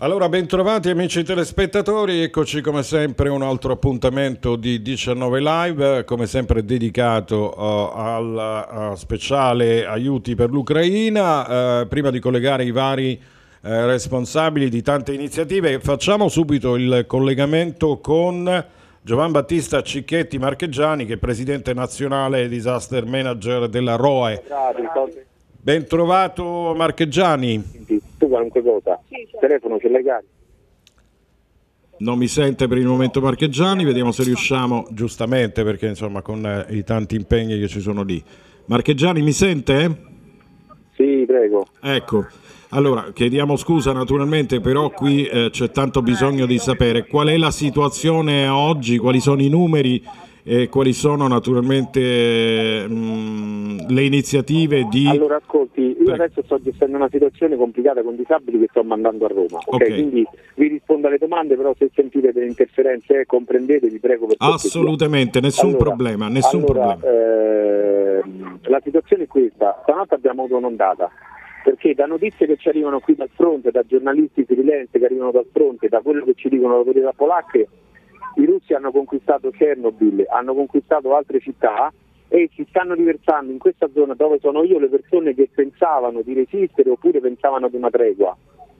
Allora, bentrovati amici telespettatori, eccoci come sempre un altro appuntamento di 19 Live, come sempre dedicato al speciale aiuti per l'Ucraina. Prima di collegare i vari responsabili di tante iniziative, facciamo subito il collegamento con Giovan Battista Cicchetti Marchegiani, che è presidente nazionale disaster manager della ROE. Ben trovato Marchegiani. Tu qualunque cosa, il telefono ce l'hai carico. Non mi sente per il momento Marchegiani, vediamo se riusciamo, giustamente perché insomma con i tanti impegni che ci sono lì. Marchegiani mi sente? Sì, prego. Ecco, allora chiediamo scusa naturalmente, però qui c'è tanto bisogno di sapere qual è la situazione oggi, quali sono i numeri e quali sono naturalmente le iniziative di... Allora ascolti, io adesso sto gestendo una situazione complicata con disabili che sto mandando a Roma, ok? Quindi vi rispondo alle domande, però se sentite delle interferenze comprendete, vi prego per cortesia. Assolutamente, nessun problema. La situazione è questa: stanotte abbiamo avuto un'ondata, perché da notizie che ci arrivano qui dal fronte, da giornalisti freelance che arrivano dal fronte, da quello che ci dicono le autorità polacche, i russi hanno conquistato Chernobyl, hanno conquistato altre città e si stanno riversando in questa zona dove sono io le persone che pensavano di resistere oppure pensavano ad una tregua.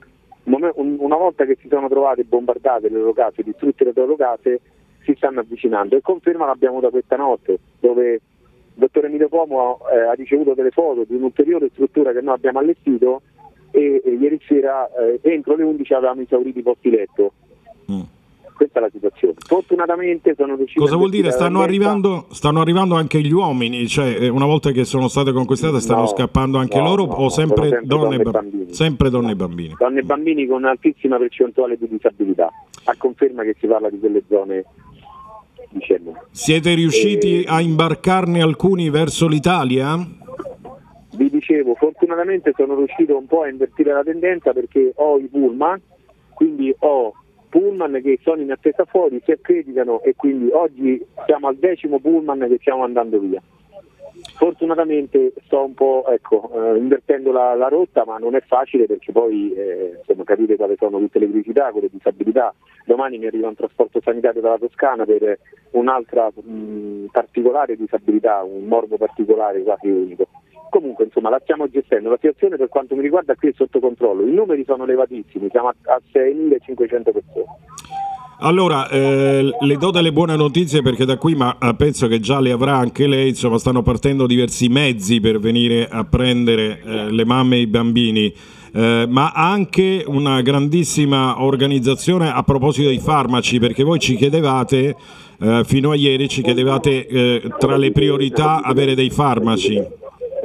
Una volta che si sono trovate bombardate le loro case, distrutte le loro case, si stanno avvicinando, e conferma l'abbiamo da questa notte, dove il dottor Emilio Pomo ha ricevuto delle foto di un'ulteriore struttura che noi abbiamo allestito e ieri sera entro le 11 avevamo esaurito i posti letto. Questa è la situazione. Fortunatamente sono riuscito. Cosa vuol dire? Stanno arrivando anche gli uomini, cioè una volta che sono state conquistate stanno scappando anche loro, o sempre donne e bambini? Sempre donne e bambini. Donne e bambini con altissima percentuale di disabilità, a conferma che si parla di quelle zone di Chernobyl. Siete riusciti a imbarcarne alcuni verso l'Italia? Vi dicevo, fortunatamente sono riuscito un po' a invertire la tendenza, perché ho i pullman, quindi ho pullman che sono in attesa fuori, si accreditano, e quindi oggi siamo al 10° pullman che stiamo andando via. Fortunatamente sto un po' invertendo la rotta, ma non è facile, perché poi capite quali sono tutte le criticità con le disabilità. Domani mi arriva un trasporto sanitario dalla Toscana per un'altra particolare disabilità, un morbo particolare quasi unico. Comunque insomma la stiamo gestendo, la situazione per quanto mi riguarda qui è sotto controllo, i numeri sono elevatissimi, siamo a 6.500 persone. Allora, le do delle buone notizie, perché da qui, ma penso che già le avrà anche lei, insomma stanno partendo diversi mezzi per venire a prendere le mamme e i bambini, ma anche una grandissima organizzazione a proposito dei farmaci, perché voi ci chiedevate, fino a ieri ci chiedevate tra le priorità avere dei farmaci.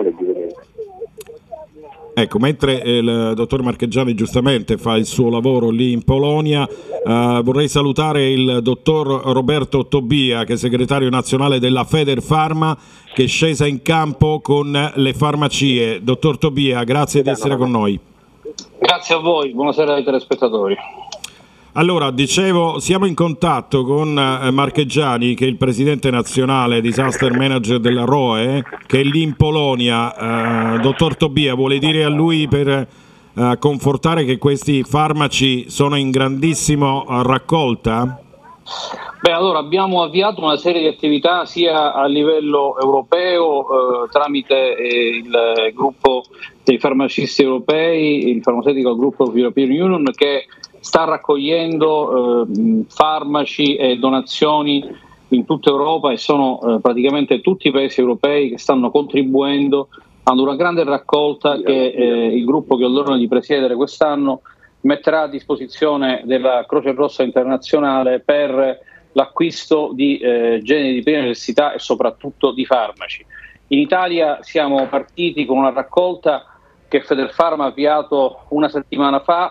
Ecco, mentre il dottor Marchegiani giustamente fa il suo lavoro lì in Polonia, vorrei salutare il dottor Roberto Tobia, che è segretario nazionale della Federfarma, che è scesa in campo con le farmacie. Dottor Tobia, grazie di essere con noi. Grazie a voi, buonasera ai telespettatori. Allora, dicevo, siamo in contatto con Marchegiani, che è il presidente nazionale disaster manager della ROE, che è lì in Polonia. Dottor Tobia, vuole dire a lui per confortare che questi farmaci sono in grandissima raccolta? Beh, allora abbiamo avviato una serie di attività sia a livello europeo tramite il gruppo dei farmacisti europei, il Pharmaceutical Group of European Union, che sta raccogliendo farmaci e donazioni in tutta Europa, e sono praticamente tutti i paesi europei che stanno contribuendo ad una grande raccolta che il gruppo che ho l'onore di presiedere quest'anno metterà a disposizione della Croce Rossa Internazionale per l'acquisto di generi di prima necessità e soprattutto di farmaci. In Italia siamo partiti con una raccolta che Federfarma ha avviato una settimana fa,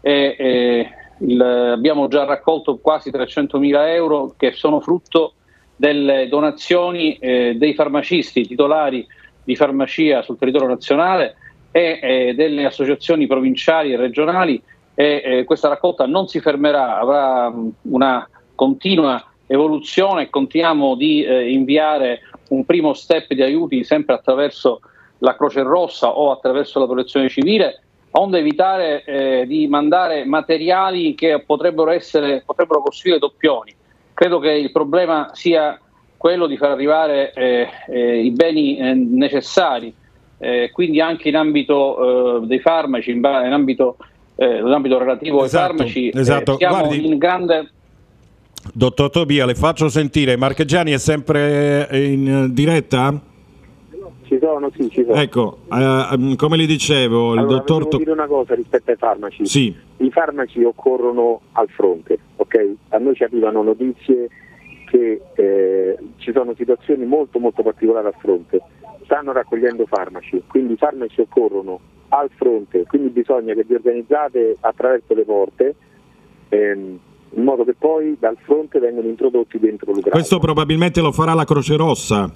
abbiamo già raccolto quasi 300.000 euro, che sono frutto delle donazioni dei farmacisti titolari di farmacia sul territorio nazionale e delle associazioni provinciali e regionali, e questa raccolta non si fermerà, avrà una continua evoluzione, e contiamo di inviare un primo step di aiuti sempre attraverso la Croce Rossa o attraverso la Protezione Civile onde evitare di mandare materiali che potrebbero costituire doppioni. Credo che il problema sia quello di far arrivare i beni necessari, quindi anche in ambito dei farmaci, nell'ambito relativo ai farmaci, esatto. siamo Guardi, in grande... Dottor Tobia, le faccio sentire. Marchegiani è sempre in diretta? Ci sono. Ecco, come le dicevo, il dottor devo dire una cosa rispetto ai farmaci. Sì. I farmaci occorrono al fronte, ok? A noi ci arrivano notizie che ci sono situazioni molto molto particolari al fronte. Stanno raccogliendo farmaci, quindi i farmaci occorrono al fronte, quindi bisogna che vi organizzate attraverso le porte, in modo che poi dal fronte vengano introdotti dentro l'Ucraina. Questo probabilmente lo farà la Croce Rossa.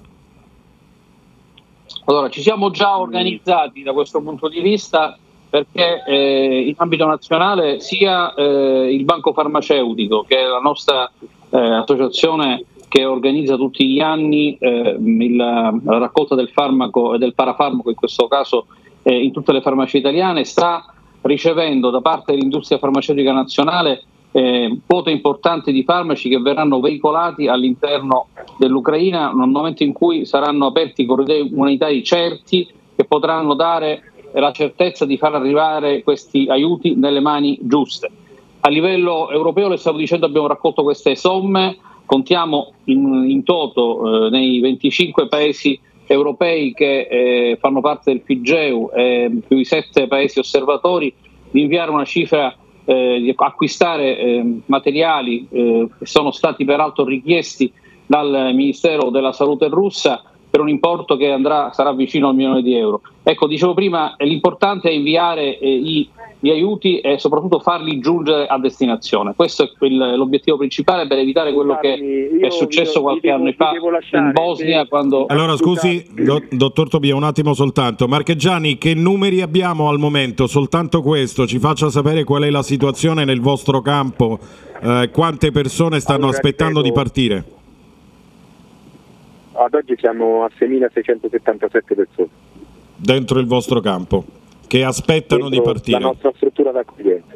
Allora, ci siamo già organizzati da questo punto di vista, perché in ambito nazionale sia il Banco Farmaceutico, che è la nostra associazione che organizza tutti gli anni la raccolta del farmaco e del parafarmaco, in questo caso in tutte le farmacie italiane, sta ricevendo da parte dell'industria farmaceutica nazionale quote importanti di farmaci che verranno veicolati all'interno dell'Ucraina nel momento in cui saranno aperti corridoi umanitari certi che potranno dare la certezza di far arrivare questi aiuti nelle mani giuste. A livello europeo, le stavo dicendo, abbiamo raccolto queste somme, contiamo in toto nei 25 paesi europei che fanno parte del FIGEU più i 7 paesi osservatori, di inviare una cifra, di acquistare materiali che sono stati peraltro richiesti dal Ministero della Salute russa per un importo che sarà vicino al €1.000.000. Ecco, dicevo prima, l'importante è inviare gli aiuti e soprattutto farli giungere a destinazione. Questo è l'obiettivo principale, per evitare quello che è successo qualche anno fa in Bosnia. Quando... Allora, scusi, dottor Tobia, un attimo soltanto. Marchegiani, che numeri abbiamo al momento? Soltanto questo, ci faccia sapere qual è la situazione nel vostro campo, quante persone stanno aspettando di partire. Ad oggi siamo a 6.677 persone. Dentro il vostro campo, che aspettano di partire. La nostra struttura d'accoglienza.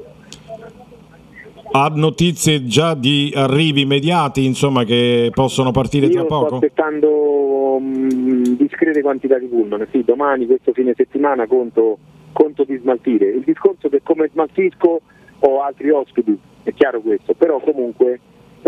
Ha notizie già di arrivi immediati, insomma, che possono partire tra poco? Io sto aspettando discrete quantità di pullman. Sì, domani, questo fine settimana, conto di smaltire. Il discorso è che come smaltisco ho altri ospiti, è chiaro questo, però comunque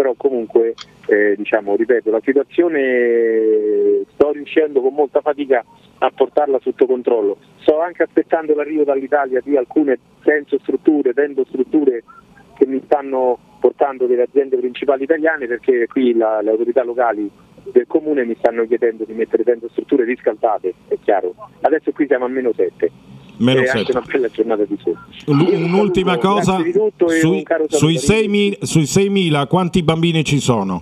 diciamo, ripeto, la situazione sto riuscendo con molta fatica a portarla sotto controllo. Sto anche aspettando l'arrivo dall'Italia di alcune tendostrutture che mi stanno portando delle aziende principali italiane, perché qui le autorità locali del comune mi stanno chiedendo di mettere tendostrutture riscaldate, è chiaro. Adesso qui siamo a -7. È anche una bella giornata di sole. Un'ultima cosa, sui 6.000 quanti bambini ci sono?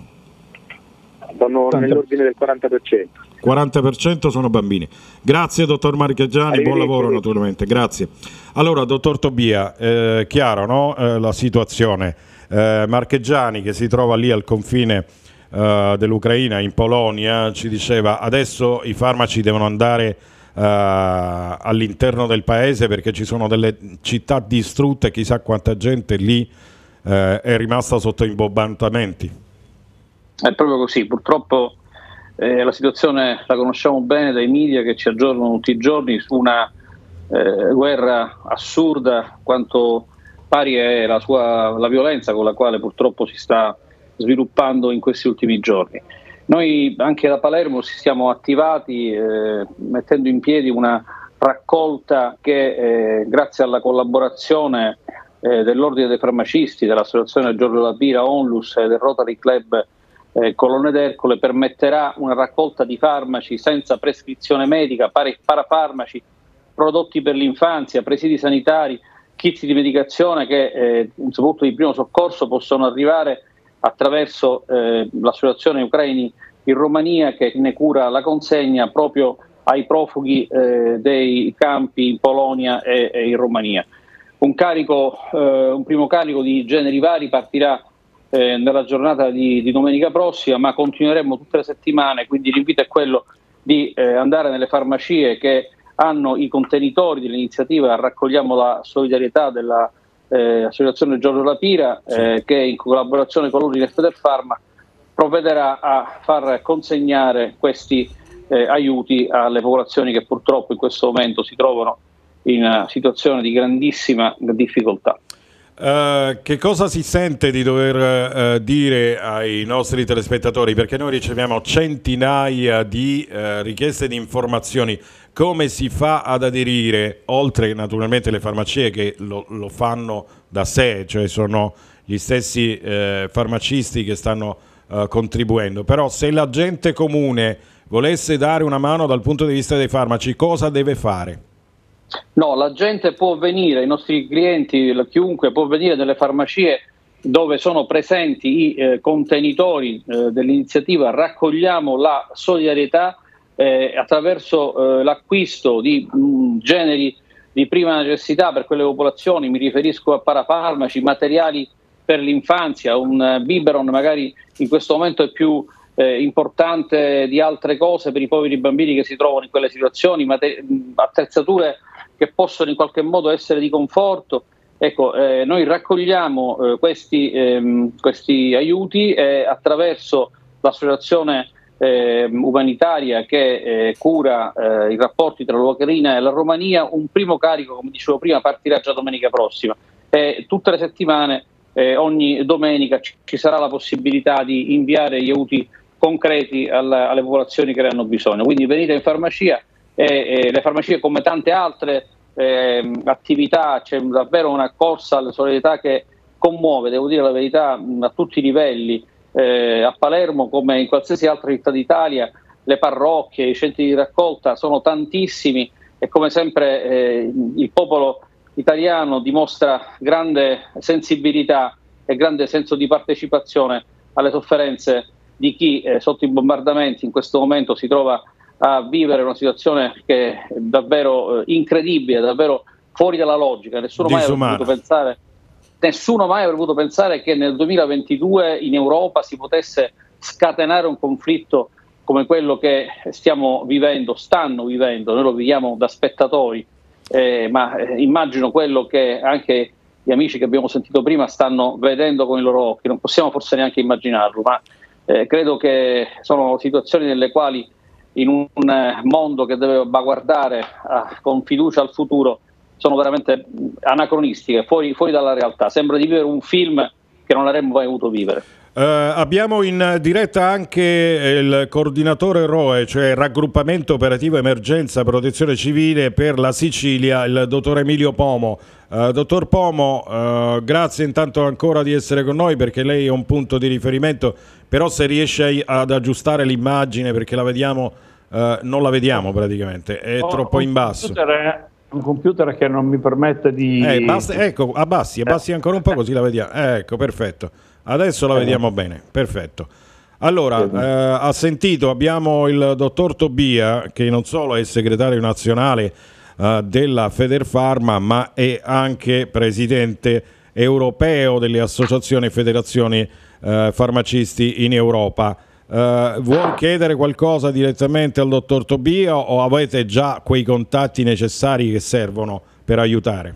Sono nell'ordine del 40%. 40% sono bambini. Grazie dottor Marchegiani, buon lavoro naturalmente, grazie. Allora dottor Tobia, chiaro, no? La situazione. Marchegiani, che si trova lì al confine dell'Ucraina, in Polonia, ci diceva adesso i farmaci devono andare all'interno del paese perché ci sono delle città distrutte, chissà quanta gente lì è rimasta sotto imbombartamenti. È proprio così, purtroppo la situazione la conosciamo bene dai media che ci aggiornano tutti i giorni su una guerra assurda, quanto pari è la violenza con la quale purtroppo si sta sviluppando in questi ultimi giorni. Noi anche da Palermo ci siamo attivati mettendo in piedi una raccolta che grazie alla collaborazione dell'Ordine dei Farmacisti, dell'Associazione Giorgio La Pira, Onlus e del Rotary Club Colonne d'Ercole permetterà una raccolta di farmaci senza prescrizione medica, parafarmaci, prodotti per l'infanzia, presidi sanitari, kit di medicazione che soprattutto di primo soccorso possono arrivare attraverso l'associazione Ucraini in Romania, che ne cura la consegna proprio ai profughi dei campi in Polonia e in Romania. Un primo carico di generi vari partirà nella giornata di domenica prossima, ma continueremo tutte le settimane, quindi l'invito è quello di andare nelle farmacie che hanno i contenitori dell'iniziativa Raccogliamo la solidarietà della Associazione Giorgio Lapira, che in collaborazione con l'Unione Federfarma provvederà a far consegnare questi aiuti alle popolazioni che purtroppo in questo momento si trovano in una situazione di grandissima difficoltà. Che cosa si sente di dover dire ai nostri telespettatori? Perché noi riceviamo centinaia di richieste di informazioni. Come si fa ad aderire, oltre naturalmente le farmacie che lo fanno da sé, cioè sono gli stessi farmacisti che stanno contribuendo, però se la gente comune volesse dare una mano dal punto di vista dei farmaci, cosa deve fare? No, la gente può venire, i nostri clienti, chiunque può venire nelle farmacie dove sono presenti i contenitori dell'iniziativa Raccogliamo la solidarietà, attraverso l'acquisto di generi di prima necessità per quelle popolazioni. Mi riferisco a parafarmaci, materiali per l'infanzia. Un biberon magari in questo momento è più importante di altre cose per i poveri bambini che si trovano in quelle situazioni, attrezzature che possono in qualche modo essere di conforto. Ecco, noi raccogliamo questi aiuti attraverso l'associazione umanitaria che cura i rapporti tra l'Ucraina e la Romania. Un primo carico, come dicevo prima, partirà già domenica prossima, e tutte le settimane, ogni domenica ci sarà la possibilità di inviare gli aiuti concreti alle popolazioni che ne hanno bisogno. Quindi venite in farmacia, le farmacie, come tante altre attività, c'è davvero una corsa alla solidarietà che commuove, devo dire la verità, a tutti i livelli. A Palermo, come in qualsiasi altra città d'Italia, le parrocchie, i centri di raccolta sono tantissimi, e come sempre il popolo italiano dimostra grande sensibilità e grande senso di partecipazione alle sofferenze di chi sotto i bombardamenti in questo momento si trova a vivere una situazione che è davvero incredibile, davvero fuori dalla logica. Nessuno mai avrebbe potuto pensare che nel 2022 in Europa si potesse scatenare un conflitto come quello che stanno vivendo, noi lo viviamo da spettatori, ma immagino quello che anche gli amici che abbiamo sentito prima stanno vedendo con i loro occhi. Non possiamo forse neanche immaginarlo, ma credo che sono situazioni nelle quali, in un mondo che deve guardare con fiducia al futuro, sono veramente anacronistiche, fuori dalla realtà. Sembra di vivere un film che non avremmo mai voluto vivere. Abbiamo in diretta anche il coordinatore ROE, cioè Raggruppamento Operativo Emergenza Protezione Civile per la Sicilia, il dottor Emilio Pomo. Dottor Pomo, grazie intanto ancora di essere con noi, perché lei è un punto di riferimento, però se riesce ad aggiustare l'immagine, perché la vediamo, non la vediamo praticamente, è troppo in basso. Un computer che non mi permette di... ecco, abbassi ancora un po', così la vediamo. Ecco, perfetto. Adesso la vediamo bene, perfetto. Allora, ha sentito, abbiamo il dottor Tobia, che non solo è segretario nazionale della Federfarma, ma è anche presidente europeo delle associazioni e federazioni farmacisti in Europa. Vuol chiedere qualcosa direttamente al dottor Tobia, o avete già quei contatti necessari che servono per aiutare?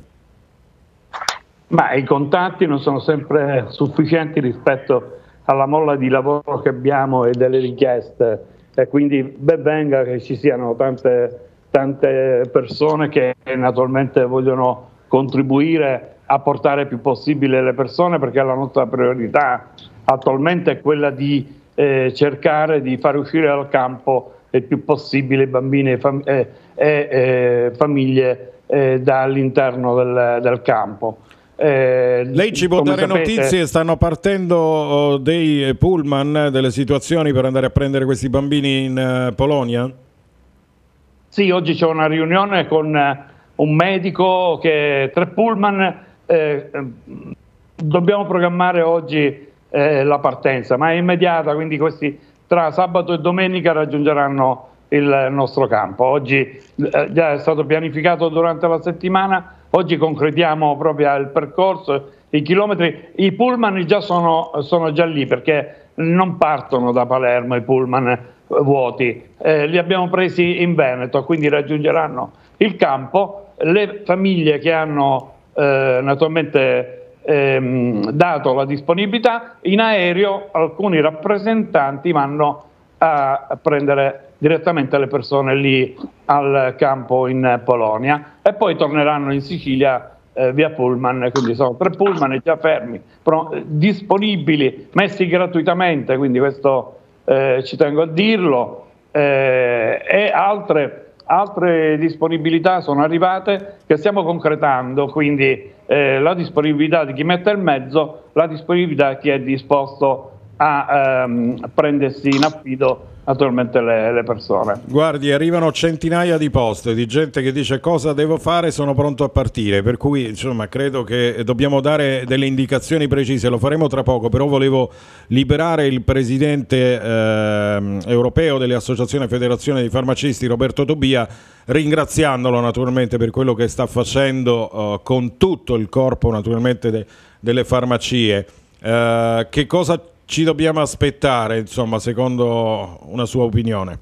Ma i contatti non sono sempre sufficienti rispetto alla molla di lavoro che abbiamo e delle richieste, e quindi ben venga che ci siano tante persone che naturalmente vogliono contribuire a portare più possibile le persone, perché la nostra priorità attualmente è quella di cercare di far uscire dal campo il più possibile bambini e famiglie dall'interno del campo. Lei ci può dare notizie? Stanno partendo dei pullman, delle situazioni per andare a prendere questi bambini in Polonia? Sì, oggi c'è una riunione con un medico, 3 pullman, dobbiamo programmare oggi la partenza, ma è immediata, quindi questi tra sabato e domenica raggiungeranno il nostro campo. Oggi già è stato pianificato durante la settimana, oggi concretiamo proprio il percorso, i chilometri. I pullman già sono già lì, perché non partono da Palermo i pullman vuoti, li abbiamo presi in Veneto, quindi raggiungeranno il campo, le famiglie che hanno naturalmente dato la disponibilità, in aereo alcuni rappresentanti vanno a prendere direttamente le persone lì al campo in Polonia e poi torneranno in Sicilia via Pullman, quindi sono 3 Pullman già fermi, disponibili, messi gratuitamente, quindi questo ci tengo a dirlo, e altre disponibilità sono arrivate che stiamo concretando, quindi la disponibilità di chi mette il mezzo, la disponibilità di chi è disposto a prendersi in affido naturalmente le persone. Guardi, arrivano centinaia di post di gente che dice cosa devo fare, sono pronto a partire, per cui insomma credo che dobbiamo dare delle indicazioni precise, lo faremo tra poco, però volevo liberare il presidente europeo delle associazioni e federazioni dei farmacisti, Roberto Tobia, ringraziandolo naturalmente per quello che sta facendo con tutto il corpo naturalmente delle farmacie. Che cosa ci dobbiamo aspettare, insomma, secondo una sua opinione?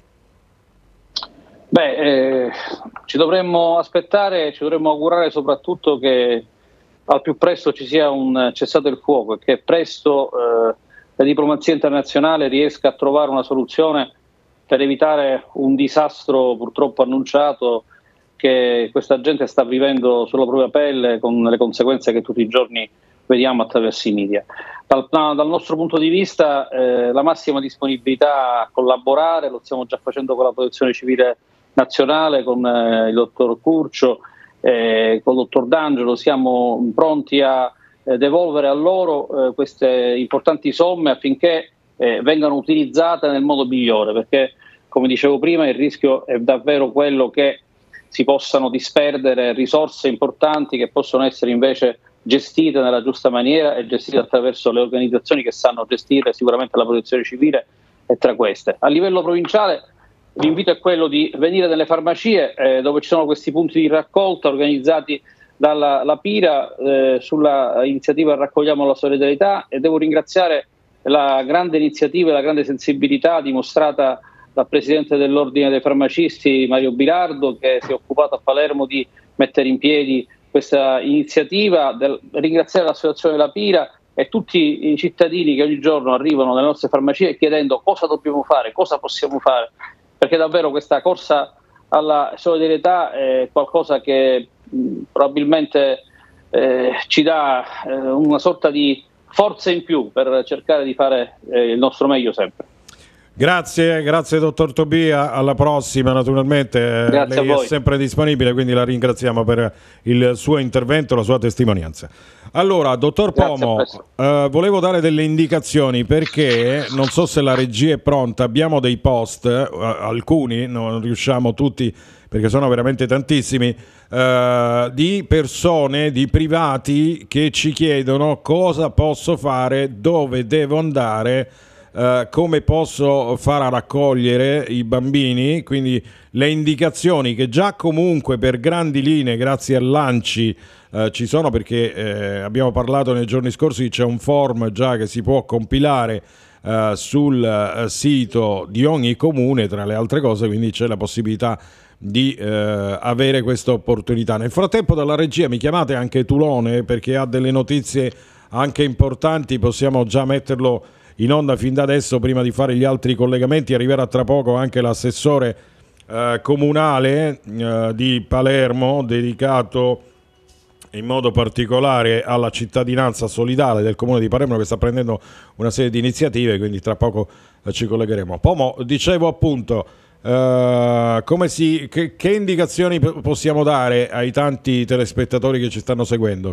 Ci dovremmo aspettare, ci dovremmo augurare soprattutto che al più presto ci sia un cessate il fuoco e che presto la diplomazia internazionale riesca a trovare una soluzione per evitare un disastro purtroppo annunciato che questa gente sta vivendo sulla propria pelle, con le conseguenze che tutti i giorni vediamo attraverso i media. Dal nostro punto di vista la massima disponibilità a collaborare, lo stiamo già facendo con la Protezione Civile Nazionale, con il dottor Curcio, con il dottor D'Angelo, siamo pronti a devolvere a loro queste importanti somme affinché vengano utilizzate nel modo migliore, perché come dicevo prima il rischio è davvero quello che si possano disperdere risorse importanti che possono essere invece gestite nella giusta maniera e gestite attraverso le organizzazioni che sanno gestire sicuramente la protezione civile e tra queste. A livello provinciale l'invito è quello di venire nelle farmacie dove ci sono questi punti di raccolta organizzati dalla Pira sulla iniziativa Raccogliamo la solidarietà, e devo ringraziare la grande iniziativa e la grande sensibilità dimostrata dal presidente dell'Ordine dei Farmacisti Mario Bilardo, che si è occupato a Palermo di mettere in piedi questa iniziativa, ringraziare l'associazione della Pira e tutti i cittadini che ogni giorno arrivano nelle nostre farmacie chiedendo cosa dobbiamo fare, cosa possiamo fare, perché davvero questa corsa alla solidarietà è qualcosa che probabilmente ci dà una sorta di forza in più per cercare di fare il nostro meglio sempre. Grazie dottor Tobia, alla prossima naturalmente. Grazie lei è sempre disponibile, quindi la ringraziamo per il suo intervento, la sua testimonianza. Allora, dottor Pomo, volevo dare delle indicazioni perché non so se la regia è pronta, abbiamo dei post, alcuni, non riusciamo tutti perché sono veramente tantissimi, di persone, di privati che ci chiedono cosa posso fare, dove devo andare, come posso fare a raccogliere i bambini, quindi le indicazioni che già comunque per grandi linee grazie all'ANCI ci sono, perché abbiamo parlato nei giorni scorsi, c'è un form già che si può compilare sul sito di ogni comune, tra le altre cose, quindi c'è la possibilità di avere questa opportunità. Nel frattempo dalla regia mi chiamate anche Tulone perché ha delle notizie anche importanti, possiamo già metterlo in onda fin da adesso prima di fare gli altri collegamenti. Arriverà tra poco anche l'assessore comunale di Palermo, dedicato in modo particolare alla cittadinanza solidale del comune di Palermo, che sta prendendo una serie di iniziative, quindi tra poco ci collegheremo. Pomo, dicevo appunto, che indicazioni possiamo dare ai tanti telespettatori che ci stanno seguendo?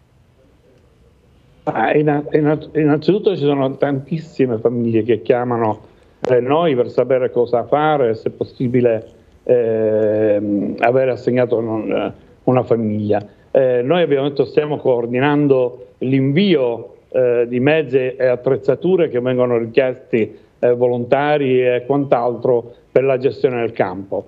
Innanzitutto ci sono tantissime famiglie che chiamano noi per sapere cosa fare, se è possibile avere assegnato una famiglia. Noi abbiamo detto stiamo coordinando l'invio di mezzi e attrezzature che vengono richiesti volontari e quant'altro per la gestione del campo.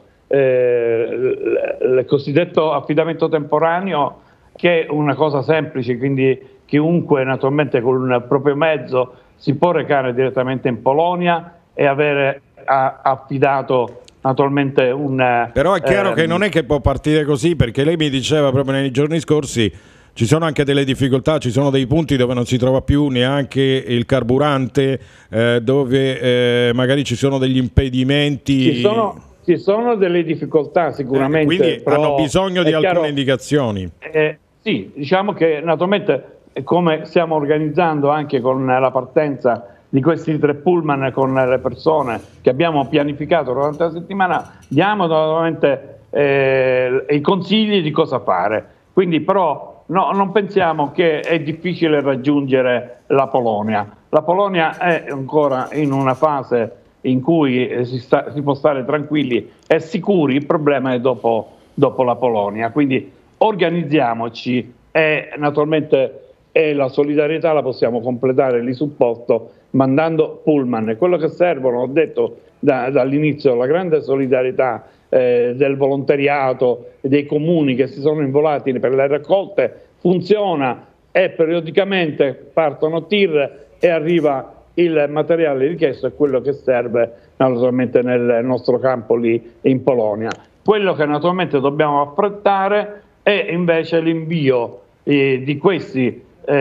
Il cosiddetto affidamento temporaneo, che è una cosa semplice, quindi chiunque naturalmente con il proprio mezzo si può recare direttamente in Polonia e avere affidato naturalmente un... Però è chiaro che non è che può partire così, perché lei mi diceva proprio nei giorni scorsi ci sono anche delle difficoltà, ci sono dei punti dove non si trova più neanche il carburante, dove magari ci sono degli impedimenti. Ci sono delle difficoltà sicuramente. Quindi hanno bisogno di alcune indicazioni. Sì, diciamo che naturalmente come stiamo organizzando anche con la partenza di questi 3 pullman con le persone che abbiamo pianificato durante la settimana, diamo naturalmente i consigli di cosa fare. Quindi però non pensiamo che è difficile raggiungere la Polonia. La Polonia è ancora in una fase in cui si può stare tranquilli e sicuri, il problema è dopo la Polonia. Quindi organizziamoci e naturalmente la solidarietà la possiamo completare lì sul posto mandando pullman. E quello che servono, ho detto dall'inizio, la grande solidarietà del volontariato, dei comuni che si sono involati per le raccolte, funziona e periodicamente partono tir e arriva il materiale richiesto, è quello che serve naturalmente nel nostro campo lì in Polonia. Quello che naturalmente dobbiamo affrontare è invece l'invio di questi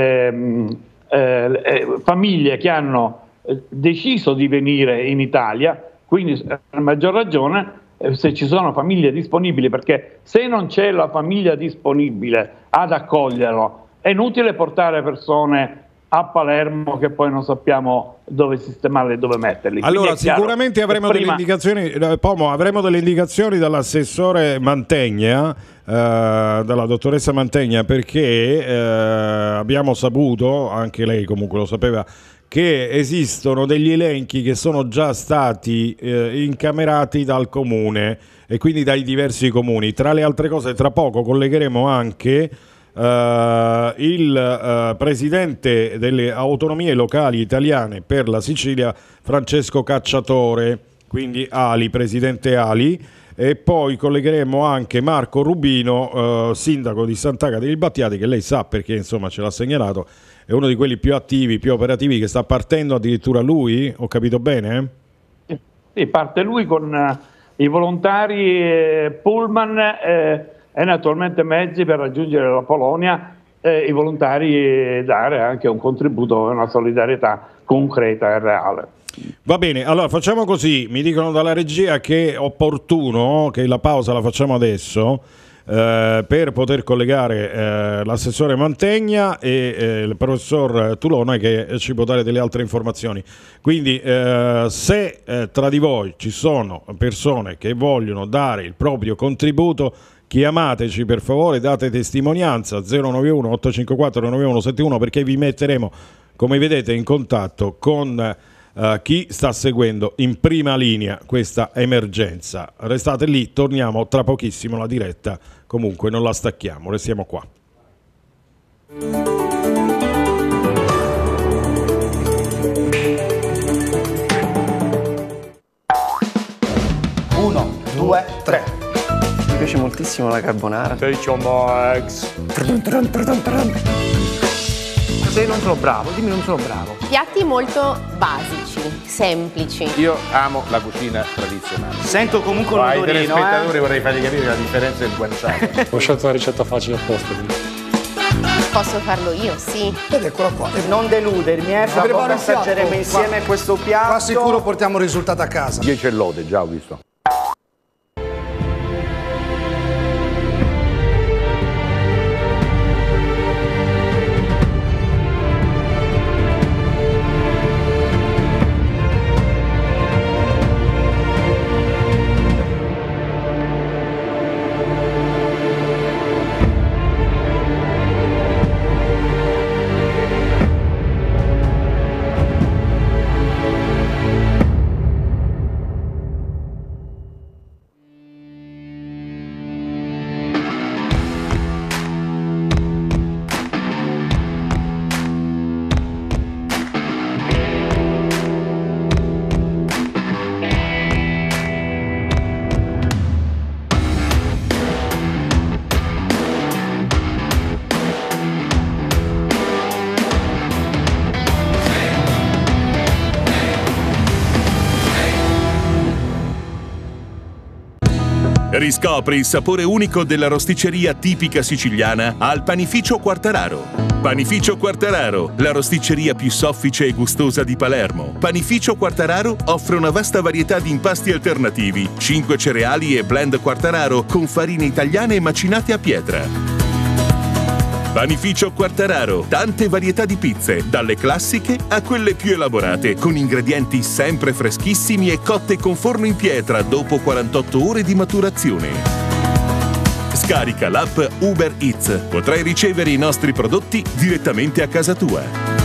famiglie che hanno deciso di venire in Italia, quindi a maggior ragione se ci sono famiglie disponibili, perché se non c'è la famiglia disponibile ad accoglierlo è inutile portare persone a Palermo che poi non sappiamo dove sistemarli e dove metterli. Allora sicuramente avremo delle indicazioni, Pomo, avremo delle indicazioni dall'assessore Mantegna, dalla dottoressa Mantegna, perché abbiamo saputo, anche lei comunque lo sapeva, che esistono degli elenchi che sono già stati incamerati dal comune e quindi dai diversi comuni. Tra le altre cose, tra poco collegheremo anche il presidente delle autonomie locali italiane per la Sicilia, Francesco Cacciatore, quindi Ali, presidente Ali, e poi collegheremo anche Marco Rubino, sindaco di Sant'Agata dei Battiati, che lei sa perché insomma ce l'ha segnalato, è uno di quelli più attivi, più operativi, che sta partendo addirittura lui, ho capito bene? Sì, parte lui con i volontari pullman e naturalmente mezzi per raggiungere la Polonia, i volontari dare anche un contributo, una solidarietà concreta e reale. Va bene, allora facciamo così, mi dicono dalla regia che è opportuno che la pausa la facciamo adesso per poter collegare l'assessore Mantegna e il professor Tulone che ci può dare delle altre informazioni. Quindi se tra di voi ci sono persone che vogliono dare il proprio contributo, chiamateci per favore, date testimonianza 091 854 9171, perché vi metteremo, come vedete, in contatto con chi sta seguendo in prima linea questa emergenza. Restate lì, torniamo tra pochissimo, la diretta comunque non la stacchiamo, restiamo qua. 1, 2, 3. Mi piace moltissimo la carbonara. Take your marks. Se non sono bravo, dimmi non sono bravo. Piatti molto basici, semplici. Io amo la cucina tradizionale. Sento comunque un Ai odorino, telespettatori vorrei fargli capire la differenza del guanciale. Ho scelto una ricetta facile apposta. Posso farlo io, sì. Ed eccola qua. Non deludermi, fra poco assaggeremo insieme questo piatto. Qua sicuro portiamo il risultato a casa. 10 lode, già ho visto. Riscopri il sapore unico della rosticceria tipica siciliana al Panificio Quartararo. Panificio Quartararo, la rosticceria più soffice e gustosa di Palermo. Panificio Quartararo offre una vasta varietà di impasti alternativi, 5 cereali e blend Quartararo con farine italiane macinate a pietra. Panificio Quartararo, tante varietà di pizze, dalle classiche a quelle più elaborate, con ingredienti sempre freschissimi e cotte con forno in pietra dopo 48 ore di maturazione. Scarica l'app Uber Eats, potrai ricevere i nostri prodotti direttamente a casa tua.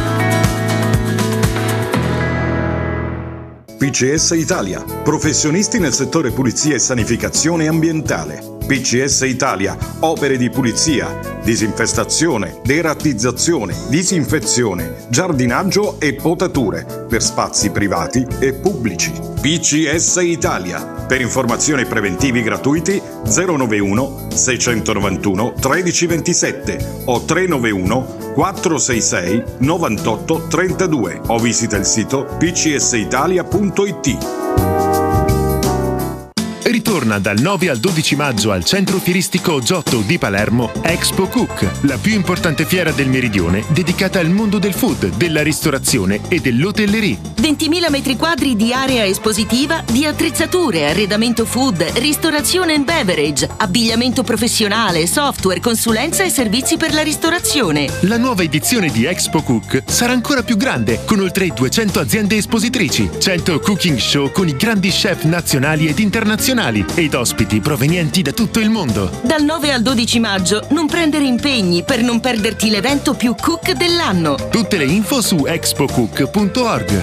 PCS Italia, professionisti nel settore pulizia e sanificazione ambientale. PCS Italia, opere di pulizia, disinfestazione, derattizzazione, disinfezione, giardinaggio e potature per spazi privati e pubblici. PCS Italia. Per informazioni e preventivi gratuiti 091 691 1327 o 391 466 98 32 o visita il sito pcsitalia.it. Ritorna dal 9 al 12 maggio al centro fieristico Giotto di Palermo Expo Cook, la più importante fiera del meridione dedicata al mondo del food, della ristorazione e dell'hotellerie. 20.000 metri quadri di area espositiva, di attrezzature, arredamento food, ristorazione and beverage, abbigliamento professionale, software, consulenza e servizi per la ristorazione. La nuova edizione di Expo Cook sarà ancora più grande, con oltre 200 aziende espositrici, 100 cooking show con i grandi chef nazionali ed internazionali ed ospiti provenienti da tutto il mondo. Dal 9 al 12 maggio non prendere impegni per non perderti l'evento più cook dell'anno. Tutte le info su expocook.org.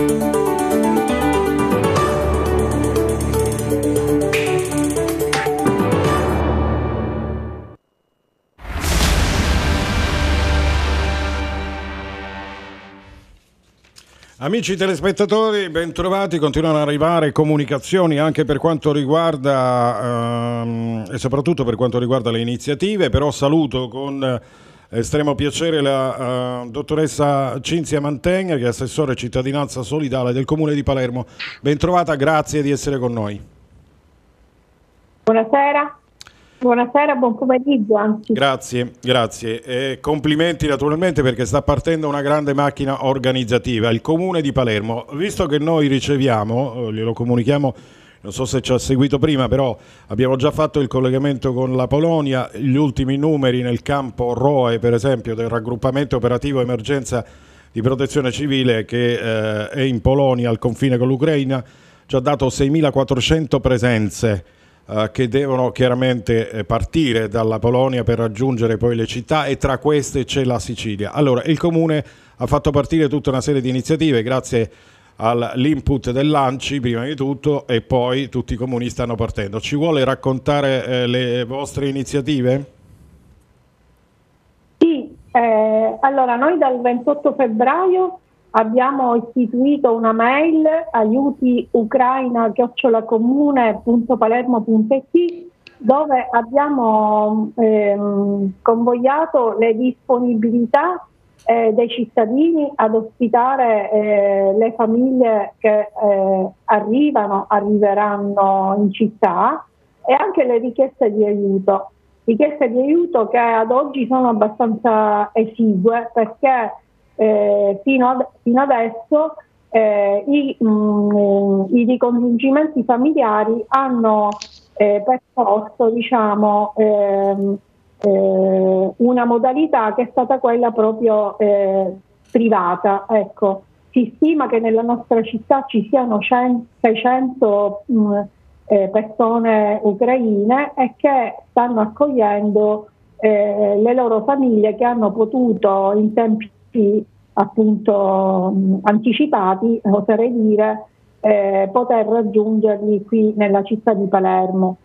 Amici telespettatori, bentrovati. Continuano ad arrivare comunicazioni anche per quanto riguarda e soprattutto per quanto riguarda le iniziative, però saluto con estremo piacere la dottoressa Cinzia Mantegna, che è assessore cittadinanza solidale del Comune di Palermo. Bentrovata, grazie di essere con noi. Buonasera. Buonasera, buon pomeriggio anzi. Grazie e complimenti naturalmente, perché sta partendo una grande macchina organizzativa, il Comune di Palermo. Visto che noi riceviamo, glielo comunichiamo, non so se ci ha seguito prima, però abbiamo già fatto il collegamento con la Polonia, gli ultimi numeri nel campo ROE per esempio del raggruppamento operativo emergenza di protezione civile che è in Polonia al confine con l'Ucraina, ci ha dato 6.400 presenze che devono chiaramente partire dalla Polonia per raggiungere poi le città, e tra queste c'è la Sicilia. Allora il Comune ha fatto partire tutta una serie di iniziative grazie all'input dell'ANCI prima di tutto, e poi tutti i comuni stanno partendo. Ci vuole raccontare le vostre iniziative? Sì, allora noi dal 28 febbraio abbiamo istituito una mail aiutiucraina@comune.palermo.it, dove abbiamo convogliato le disponibilità dei cittadini ad ospitare le famiglie che arriveranno in città, e anche le richieste di aiuto che ad oggi sono abbastanza esigue, perché fino adesso i ricongiungimenti familiari hanno percorso una modalità che è stata quella proprio privata. Ecco, si stima che nella nostra città ci siano 600 persone ucraine e che stanno accogliendo le loro famiglie, che hanno potuto in tempi appunto anticipati, oserei dire, poter raggiungerli qui nella città di Palermo.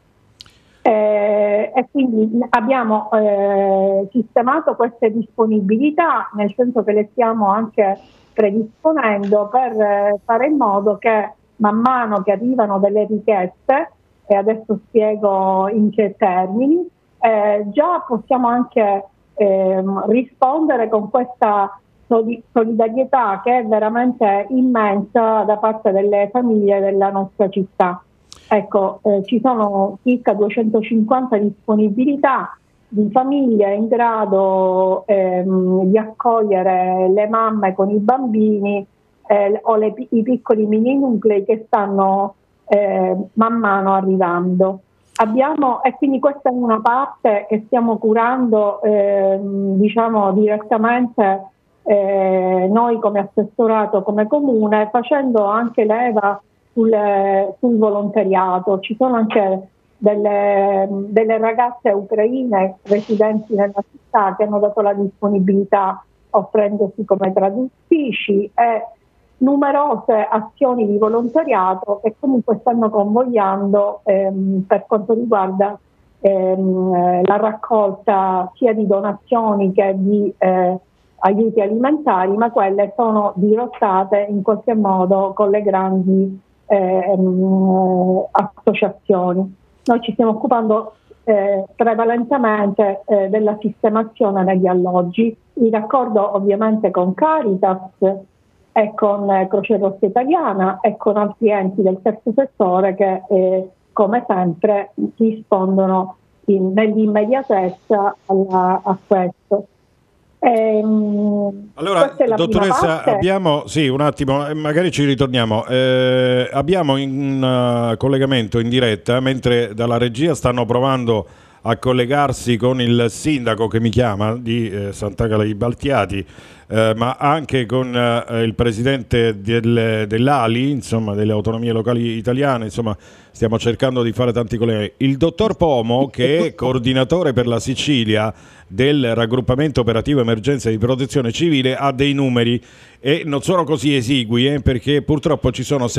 E quindi abbiamo sistemato queste disponibilità, nel senso che le stiamo anche predisponendo per fare in modo che man mano che arrivano delle richieste, e adesso spiego in che termini, già possiamo anche rispondere con questa solidarietà che è veramente immensa da parte delle famiglie della nostra città. ecco, ci sono circa 250 disponibilità di famiglie in grado di accogliere le mamme con i bambini o i piccoli mini nuclei che stanno man mano arrivando. E quindi questa è una parte che stiamo curando diciamo direttamente noi come assessorato, come comune, facendo anche leva sul volontariato. Ci sono anche delle ragazze ucraine residenti nella città che hanno dato la disponibilità offrendosi come traduttrici e numerose azioni di volontariato che comunque stanno convogliando per quanto riguarda la raccolta sia di donazioni che di aiuti alimentari, ma quelle sono dirottate in qualche modo con le grandi associazioni. Noi ci stiamo occupando prevalentemente della sistemazione negli alloggi, in raccordo ovviamente con Caritas e con Croce Rossa Italiana e con altri enti del terzo settore che come sempre rispondono nell'immediatezza a questo. Allora, dottoressa, abbiamo un attimo, magari ci ritorniamo. Abbiamo in collegamento in diretta, mentre dalla regia stanno provando a collegarsi con il sindaco che mi chiama di Sant'Agata dei Baltiati, ma anche con il presidente dell'ALI, insomma, delle autonomie locali italiane. Insomma, stiamo cercando di fare tanti colleghi. Il dottor Pomo, che è coordinatore per la Sicilia del raggruppamento operativo emergenza di protezione civile, ha dei numeri e non sono così esigui, perché purtroppo ci sono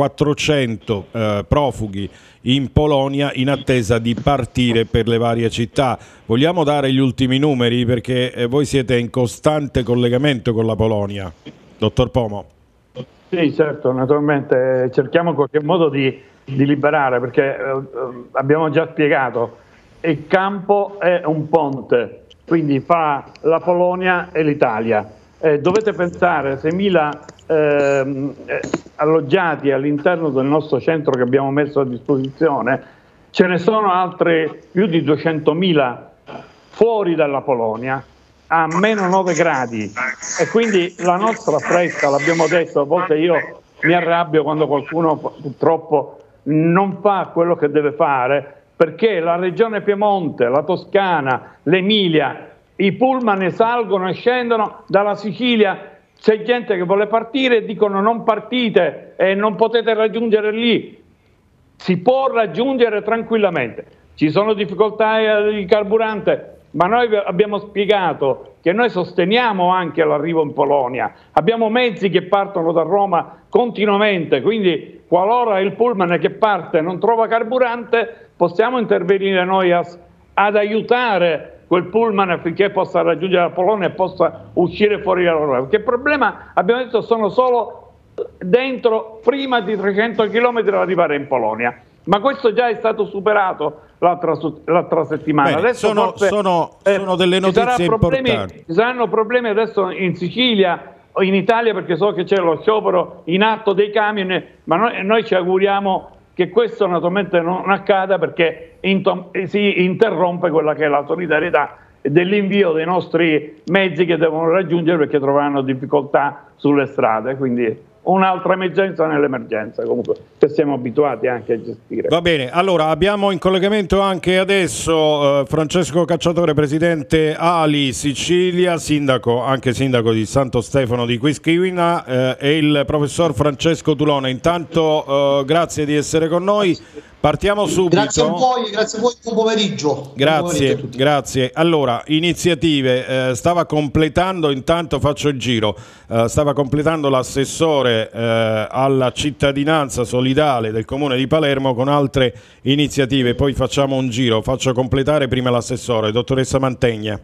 6.400 profughi in Polonia in attesa di partire per le varie città. Vogliamo dare gli ultimi numeri, perché voi siete in costante collegamento con la Polonia, dottor Pomo. Sì, certo, naturalmente cerchiamo in qualche modo di liberare, perché abbiamo già spiegato, il campo è un ponte, quindi fa la Polonia e l'Italia. Dovete pensare, 6.000 alloggiati all'interno del nostro centro che abbiamo messo a disposizione, ce ne sono altri più di 200.000 fuori dalla Polonia a meno 9 gradi, e quindi la nostra fretta, l'abbiamo detto, a volte io mi arrabbio quando qualcuno purtroppo non fa quello che deve fare, perché la regione Piemonte, la Toscana, l'Emilia, i pullman salgono e scendono dalla Sicilia, c'è gente che vuole partire e dicono non partite e non potete raggiungere lì. Si può raggiungere tranquillamente, ci sono difficoltà di carburante, ma noi abbiamo spiegato che noi sosteniamo anche l'arrivo in Polonia, abbiamo mezzi che partono da Roma continuamente, quindi qualora il pullman che parte non trova carburante, possiamo intervenire noi ad aiutare quel pullman affinché possa raggiungere la Polonia e possa uscire fuori dall'Europa. Perché il problema, abbiamo detto, sono solo dentro prima di 300 km ad arrivare in Polonia. Ma questo già è stato superato l'altra settimana. Bene, adesso sono delle notizie importanti. Ci saranno problemi adesso in Sicilia o in Italia, perché so che c'è lo sciopero in atto dei camion, ma noi ci auguriamo che questo naturalmente non accada, perché si interrompe quella che è la solidarietà dell'invio dei nostri mezzi che devono raggiungere, perché troveranno difficoltà sulle strade. Quindi un'altra emergenza nell'emergenza, comunque, che siamo abituati anche a gestire. Va bene, allora abbiamo in collegamento anche adesso Francesco Cacciatore, presidente ALI Sicilia, anche sindaco di Santo Stefano di Quisquilia, e il professor Francesco Tulone. Intanto grazie di essere con noi. Partiamo subito. Grazie a voi, buon pomeriggio. Grazie. Allora, iniziative, stava completando, intanto faccio il giro, stava completando l'assessore alla cittadinanza solidale del Comune di Palermo con altre iniziative, poi facciamo un giro, faccio completare prima l'assessore, dottoressa Mantegna.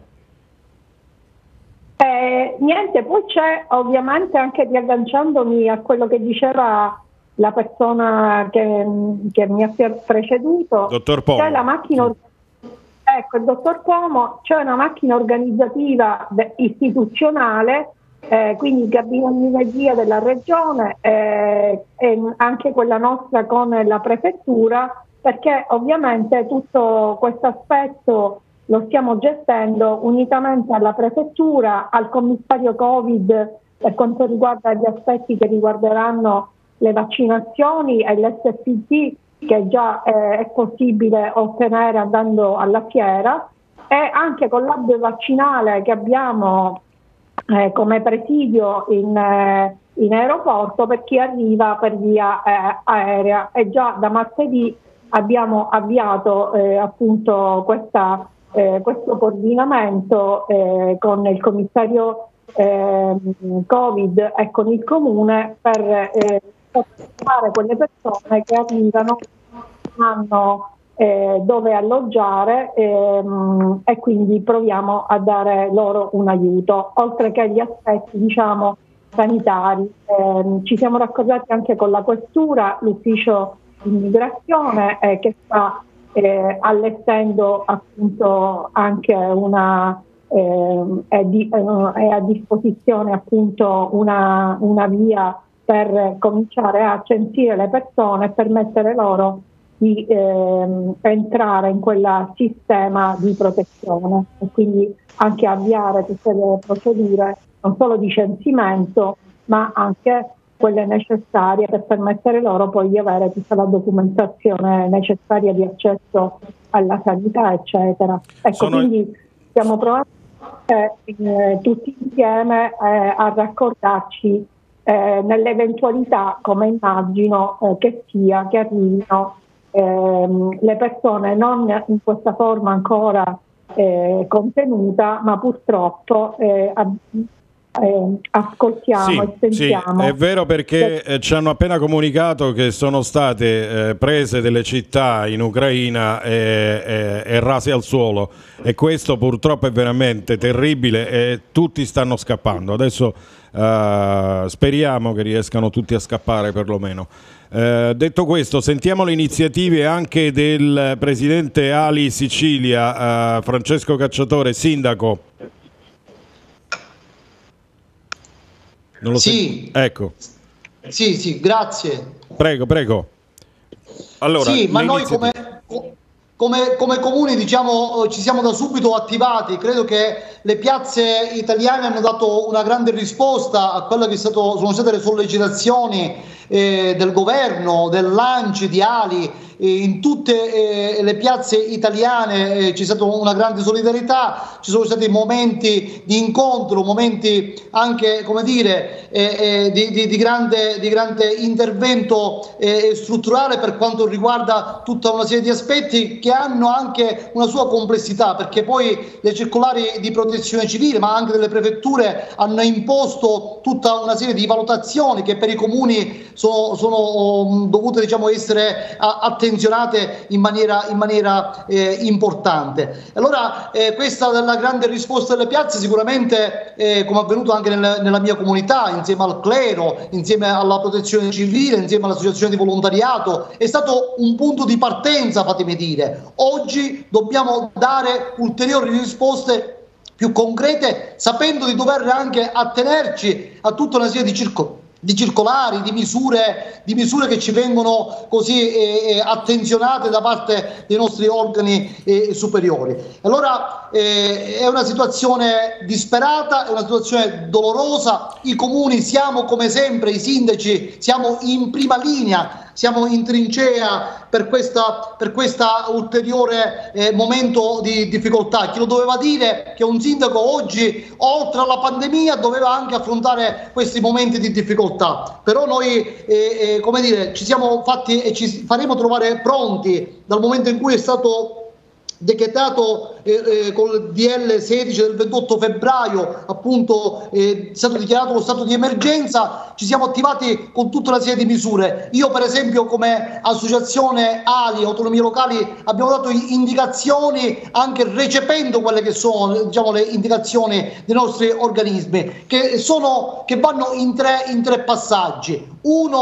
Niente, poi c'è ovviamente, anche riagganciandomi a quello che diceva la persona che mi ha preceduto, dottor Pomo. C'è la macchina, ecco, il dottor Pomo, c'è una macchina organizzativa istituzionale quindi il gabinetto di regia della regione e anche quella nostra con la prefettura, perché ovviamente tutto questo aspetto lo stiamo gestendo unitamente alla prefettura, al commissario Covid per quanto riguarda gli aspetti che riguarderanno le vaccinazioni e l'SPC che già è possibile ottenere andando alla fiera, e anche con l'hub vaccinale che abbiamo come presidio in aeroporto per chi arriva per via aerea, e già da martedì abbiamo avviato appunto questo coordinamento con il commissario Covid e con il comune per fare quelle persone che arrivano, hanno dove alloggiare e quindi proviamo a dare loro un aiuto, oltre che gli aspetti diciamo sanitari. Ci siamo raccordati anche con la questura, l'ufficio immigrazione che sta allestendo appunto anche è a disposizione appunto una via per cominciare a censire le persone e permettere loro di entrare in quel sistema di protezione, e quindi anche avviare tutte le procedure non solo di censimento ma anche quelle necessarie per permettere loro poi di avere tutta la documentazione necessaria di accesso alla sanità, eccetera. Ecco, quindi stiamo provando tutti insieme a raccordarci nell'eventualità, come immagino che sia, che arrivino le persone non in questa forma ancora contenuta, ma purtroppo ascoltiamo e sentiamo. Sì, è vero, perché ci hanno appena comunicato che sono state prese delle città in Ucraina e rase al suolo, e questo purtroppo è veramente terribile e tutti stanno scappando. Adesso speriamo che riescano tutti a scappare perlomeno. Detto questo, sentiamo le iniziative anche del presidente Ali Sicilia, Francesco Cacciatore, sindaco. Non lo sì, ecco. Sì, grazie. Prego. Allora, sì, ma noi come comuni diciamo ci siamo da subito attivati. Credo che le piazze italiane hanno dato una grande risposta a quelle che sono state le sollecitazioni del governo, dell'ANCI, di Ali. In tutte le piazze italiane c'è stata una grande solidarietà, ci sono stati momenti di incontro, momenti anche, come dire, di grande intervento strutturale per quanto riguarda tutta una serie di aspetti che hanno anche una sua complessità, perché poi le circolari di protezione civile ma anche delle prefetture hanno imposto tutta una serie di valutazioni che per i comuni sono dovute, diciamo, essere attenzionate in maniera importante. Allora questa della grande risposta delle piazze sicuramente, come è avvenuto anche nella mia comunità, insieme al clero, insieme alla protezione civile, insieme all'associazione di volontariato, è stato un punto di partenza, fatemi dire. Oggi dobbiamo dare ulteriori risposte più concrete, sapendo di dover anche attenerci a tutta una serie di circolari, di misure che ci vengono così attenzionate da parte dei nostri organi superiori. Allora è una situazione disperata, è una situazione dolorosa. I comuni siamo come sempre, i sindaci siamo in prima linea, siamo in trincea per questa ulteriore momento di difficoltà. Chi lo doveva dire che un sindaco oggi, oltre alla pandemia, doveva anche affrontare questi momenti di difficoltà. Però noi come dire, ci siamo fatti e ci faremo trovare pronti dal momento in cui è stato decretato col DL 16 del 28 febbraio, appunto è stato dichiarato lo stato di emergenza. Ci siamo attivati con tutta una serie di misure. Io per esempio, come associazione Ali, autonomie locali, abbiamo dato indicazioni anche recependo quelle che sono, diciamo, le indicazioni dei nostri organismi, che vanno in tre passaggi. Uno,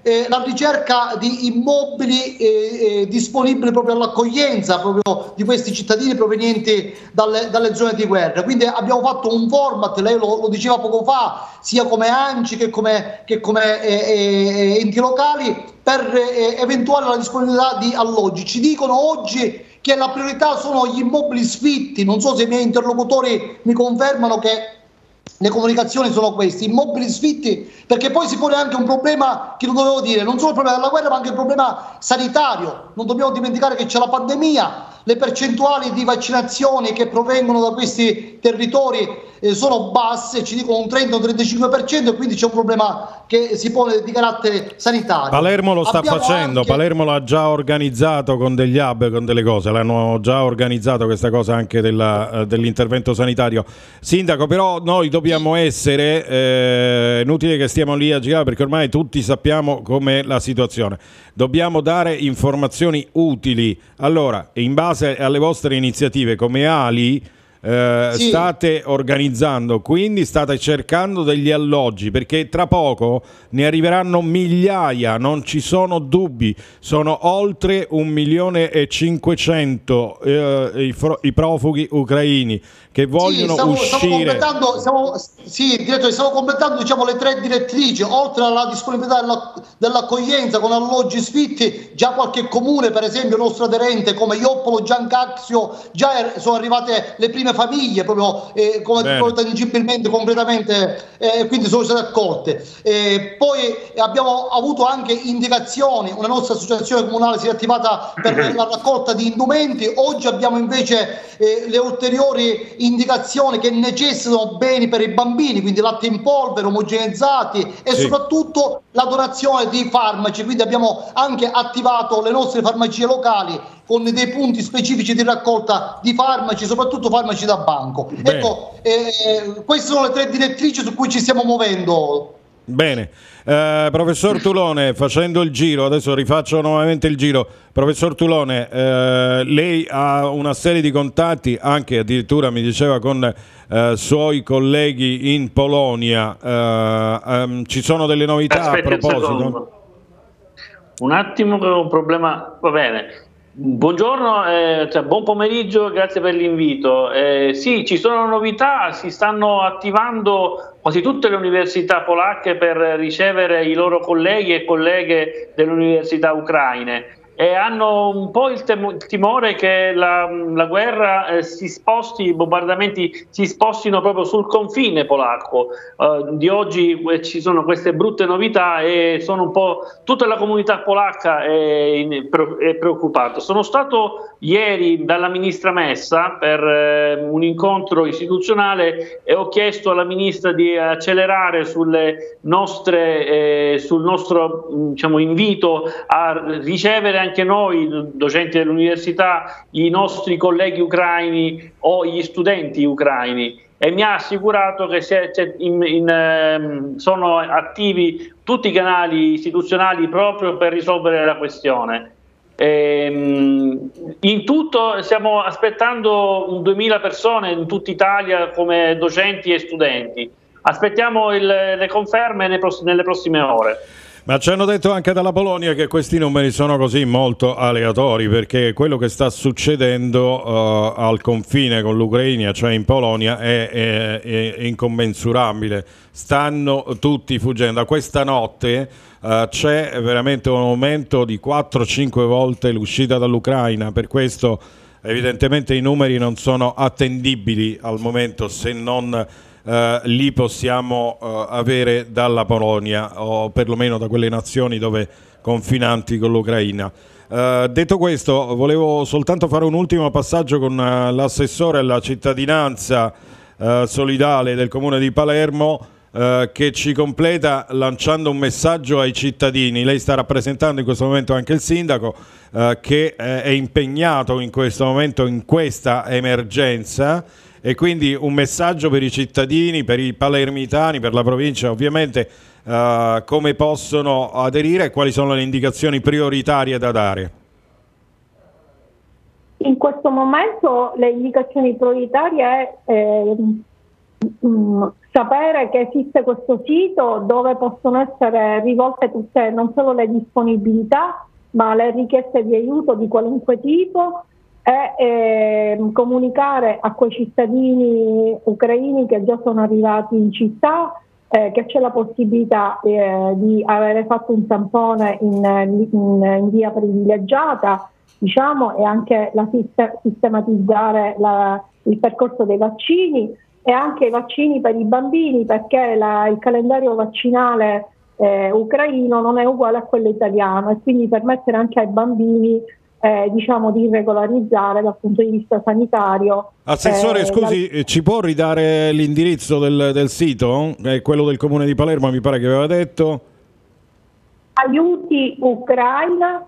la ricerca di immobili disponibili proprio all'accoglienza proprio di questi cittadini provenienti dalle zone di guerra. Quindi abbiamo fatto un format, lei lo diceva poco fa, sia come ANCI che come enti locali, per eventuare la disponibilità di alloggi. Ci dicono oggi che la priorità sono gli immobili sfitti, non so se i miei interlocutori mi confermano che le comunicazioni sono queste, immobili sfitti, perché poi si pone anche un problema che non dovevo dire, non solo il problema della guerra ma anche il problema sanitario. Non dobbiamo dimenticare che c'è la pandemia, le percentuali di vaccinazioni che provengono da questi territori sono basse, ci dicono un 30-35%, e quindi c'è un problema che si pone di carattere sanitario. Palermo lo sta facendo, anche... Palermo l'ha già organizzato con degli hub, con delle cose, l'hanno già organizzato questa cosa anche dell'intervento sanitario. Sindaco, però noi dobbiamo essere, inutile che stiamo lì a girare perché ormai tutti sappiamo com'è la situazione, dobbiamo dare informazioni utili. Allora, in base alle vostre iniziative come Ali, sì, state organizzando, quindi state cercando degli alloggi, perché tra poco ne arriveranno migliaia, non ci sono dubbi, sono oltre 1.500.000 i profughi ucraini che vogliono uscire. Stiamo completando diciamo, le 3 direttrici, oltre alla disponibilità dell'accoglienza con alloggi sfitti. Già qualche comune, per esempio il nostro aderente come Ioppolo, Giancazio, già sono arrivate le prime famiglie proprio come tangibilmente, concretamente, quindi sono state accolte. Poi abbiamo avuto anche indicazioni, una nostra associazione comunale si è attivata per la raccolta di indumenti. Oggi abbiamo invece le ulteriori indicazioni che necessitano beni per i bambini, quindi latte in polvere, omogeneizzati e soprattutto la donazione di farmaci. Quindi abbiamo anche attivato le nostre farmacie locali con dei punti specifici di raccolta di farmaci, soprattutto farmaci da banco. Ecco, queste sono le 3 direttrici su cui ci stiamo muovendo. Bene, professor Tulone, facendo il giro, adesso rifaccio nuovamente il giro. Professor Tulone, lei ha una serie di contatti, anche addirittura mi diceva con suoi colleghi in Polonia. Ci sono delle novità a proposito? Un attimo, che ho un problema, va bene. Buongiorno, buon pomeriggio, grazie per l'invito. Sì, ci sono novità, si stanno attivando quasi tutte le università polacche per ricevere i loro colleghi e colleghe delle università ucraine, e hanno un po' il timore che la guerra si sposti, i bombardamenti si spostino proprio sul confine polacco. Di oggi ci sono queste brutte novità e sono un po' tutta la comunità polacca è preoccupata. Sono stato ieri dalla ministra Messa per un incontro istituzionale e ho chiesto alla ministra di accelerare sul nostro diciamo, invito a ricevere anche noi docenti dell'università i nostri colleghi ucraini o gli studenti ucraini, e mi ha assicurato che sono attivi tutti i canali istituzionali proprio per risolvere la questione. In tutto stiamo aspettando 2000 persone in tutta Italia come docenti e studenti. Aspettiamo le conferme nelle prossime ore. Ma ci hanno detto anche dalla Polonia che questi numeri sono così molto aleatori, perché quello che sta succedendo al confine con l'Ucraina, cioè in Polonia, è incommensurabile. Stanno tutti fuggendo. A questa notte c'è veramente un aumento di 4-5 volte l'uscita dall'Ucraina, per questo evidentemente i numeri non sono attendibili al momento, se non li possiamo avere dalla Polonia o perlomeno da quelle nazioni dove confinanti con l'Ucraina. Detto questo, volevo soltanto fare un ultimo passaggio con l'assessore alla cittadinanza solidale del Comune di Palermo, che ci completa lanciando un messaggio ai cittadini. Lei sta rappresentando in questo momento anche il sindaco che è impegnato in questo momento in questa emergenza, e quindi un messaggio per i cittadini, per i palermitani, per la provincia ovviamente, come possono aderire e quali sono le indicazioni prioritarie da dare. In questo momento le indicazioni prioritarie sapere che esiste questo sito dove possono essere rivolte tutte, non solo le disponibilità, ma le richieste di aiuto di qualunque tipo, e comunicare a quei cittadini ucraini che già sono arrivati in città che c'è la possibilità di avere fatto un tampone in via privilegiata, diciamo, e anche sistematizzare il percorso dei vaccini e anche i vaccini per i bambini, perché il calendario vaccinale ucraino non è uguale a quello italiano, e quindi permettere anche ai bambini diciamo di regolarizzare dal punto di vista sanitario. Assessore, scusi, ci può ridare l'indirizzo del sito? È quello del Comune di Palermo, mi pare che aveva detto. Aiuti Ucraina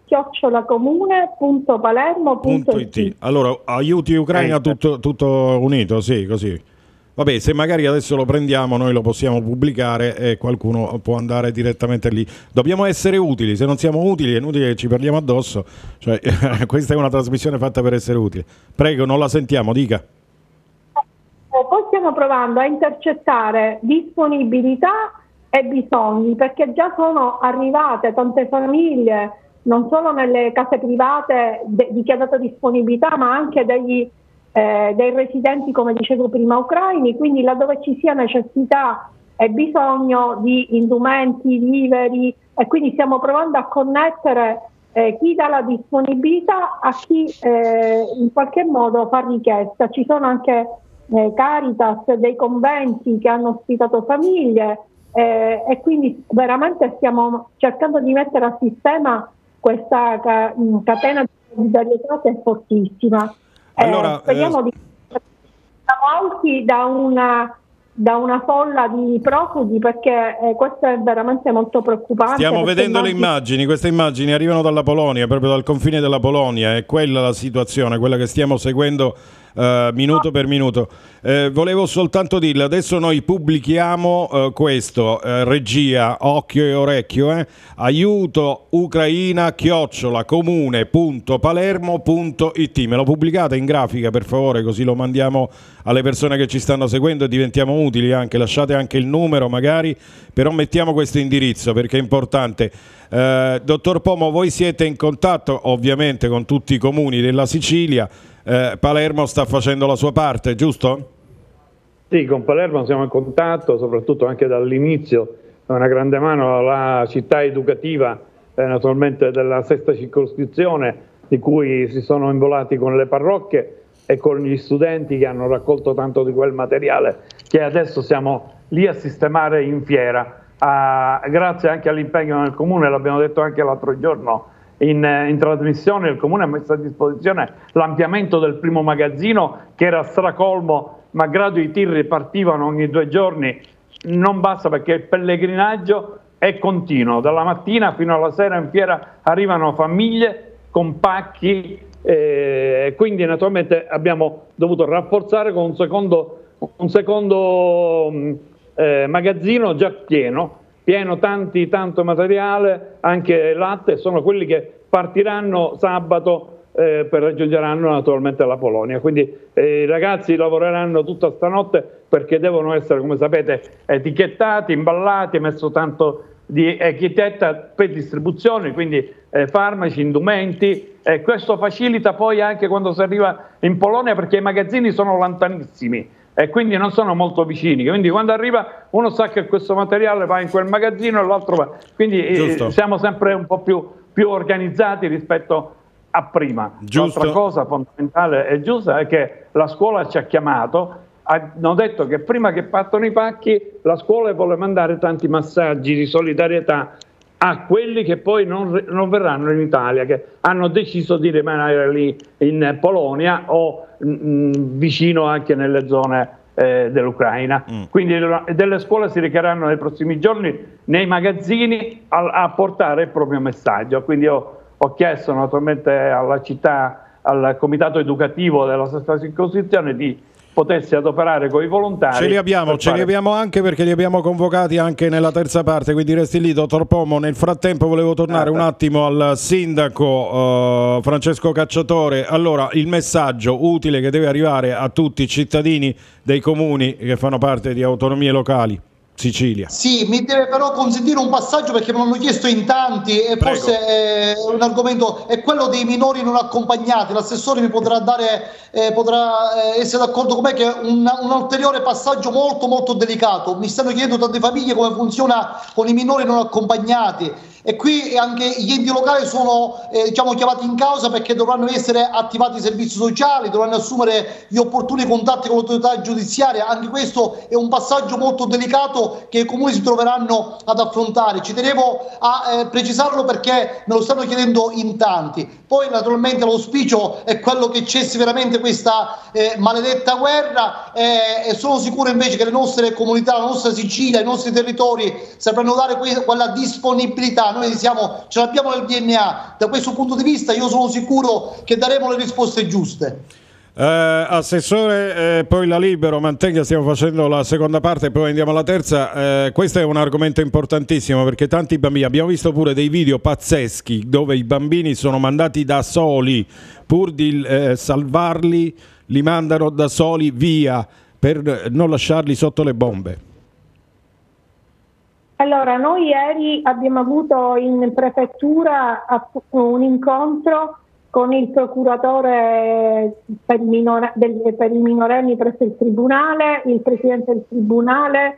@comune.palermo.it. Allora, aiuti Ucraina tutto unito, sì, così. Vabbè, se magari adesso lo prendiamo, noi lo possiamo pubblicare e qualcuno può andare direttamente lì. Dobbiamo essere utili, se non siamo utili è inutile che ci parliamo addosso. Cioè, questa è una trasmissione fatta per essere utili. Prego, non la sentiamo, dica. Poi stiamo provando a intercettare disponibilità e bisogni, perché già sono arrivate tante famiglie, non solo nelle case private di chi ha dato disponibilità, ma anche dei residenti, come dicevo prima, ucraini, quindi laddove ci sia necessità e bisogno di indumenti, viveri, e quindi stiamo provando a connettere chi dà la disponibilità a chi in qualche modo fa richiesta. Ci sono anche Caritas, dei conventi che hanno ospitato famiglie e quindi veramente stiamo cercando di mettere a sistema questa catena di solidarietà che è fortissima. Allora, speriamo di siamo auti da una folla di profughi, perché questo è veramente molto preoccupante. Stiamo vedendo le immagini, queste immagini arrivano dalla Polonia, proprio dal confine della Polonia, è quella la situazione, quella che stiamo seguendo minuto per minuto. Volevo soltanto dirle, adesso noi pubblichiamo questo, regia, occhio e orecchio, aiuto Ucraina @comune.palermo.it. Me lo pubblicate in grafica per favore, così lo mandiamo alle persone che ci stanno seguendo e diventiamo utili anche. Lasciate anche il numero magari, però mettiamo questo indirizzo perché è importante. Dottor Pomo, voi siete in contatto ovviamente con tutti i comuni della Sicilia. Palermo sta facendo la sua parte, giusto? Sì, con Palermo siamo in contatto, soprattutto anche dall'inizio, una grande mano alla città educativa, naturalmente della sesta circoscrizione, di cui si sono involati con le parrocchie e con gli studenti che hanno raccolto tanto di quel materiale che adesso siamo lì a sistemare in fiera. Grazie anche all'impegno del Comune, l'abbiamo detto anche l'altro giorno in trasmissione, il Comune ha messo a disposizione l'ampliamento del primo magazzino che era stracolmo, malgrado i tir partivano ogni 2 giorni, non basta perché il pellegrinaggio è continuo, dalla mattina fino alla sera in fiera arrivano famiglie con pacchi, quindi naturalmente abbiamo dovuto rafforzare con un secondo magazzino già pieno tanto materiale, anche latte, sono quelli che partiranno sabato per raggiungeranno naturalmente la Polonia, quindi i ragazzi lavoreranno tutta stanotte perché devono essere, come sapete, etichettati, imballati, messo tanto di etichetta per distribuzione, quindi farmaci, indumenti, questo facilita poi anche quando si arriva in Polonia perché i magazzini sono lontanissimi e quindi non sono molto vicini, quindi quando arriva uno sa che questo materiale va in quel magazzino e l'altro va, quindi siamo sempre un po' più organizzati rispetto a prima. L'altra cosa fondamentale e giusta è che la scuola ci ha chiamato, hanno detto che prima che partono i pacchi la scuola vuole mandare tanti massaggi di solidarietà a quelli che poi non verranno in Italia, che hanno deciso di rimanere lì in Polonia o vicino anche nelle zone dell'Ucraina. Quindi delle scuole si recheranno nei prossimi giorni nei magazzini a portare il proprio messaggio. Quindi ho chiesto naturalmente alla città, al comitato educativo della sesta circoscrizione di potesse adoperare con i volontari. Ce li abbiamo anche, perché li abbiamo convocati anche nella terza parte, quindi resti lì, dottor Pomo. Nel frattempo volevo tornare un attimo al sindaco Francesco Cacciatore. Allora, il messaggio utile che deve arrivare a tutti i cittadini dei comuni che fanno parte di autonomie locali. Sicilia. Sì, mi deve però consentire un passaggio, perché me l'hanno chiesto in tanti e Prego. forse un argomento è quello dei minori non accompagnati. L'assessore mi potrà essere d'accordo con me che è un ulteriore passaggio molto molto delicato. Mi stanno chiedendo tante famiglie come funziona con i minori non accompagnati, e qui anche gli enti locali sono chiamati in causa, perché dovranno essere attivati i servizi sociali, dovranno assumere gli opportuni contatti con l'autorità giudiziaria. Anche questo è un passaggio molto delicato che i comuni si troveranno ad affrontare. Ci tenevo a precisarlo, perché me lo stanno chiedendo in tanti. Poi naturalmente l'auspicio è quello che cessi veramente questa maledetta guerra, e sono sicuro invece che le nostre comunità, la nostra Sicilia, i nostri territori sapranno dare quella disponibilità. Noi ce l'abbiamo nel DNA. Da questo punto di vista io sono sicuro che daremo le risposte giuste. Assessore, poi la libero, mantenga, stiamo facendo la seconda parte e poi andiamo alla terza. Questo è un argomento importantissimo, perché tanti bambini, abbiamo visto pure dei video pazzeschi dove i bambini sono mandati da soli, pur di salvarli, li mandano da soli via per non lasciarli sotto le bombe. Allora, noi ieri abbiamo avuto in prefettura un incontro con il procuratore per i minorenni presso il tribunale, il presidente del tribunale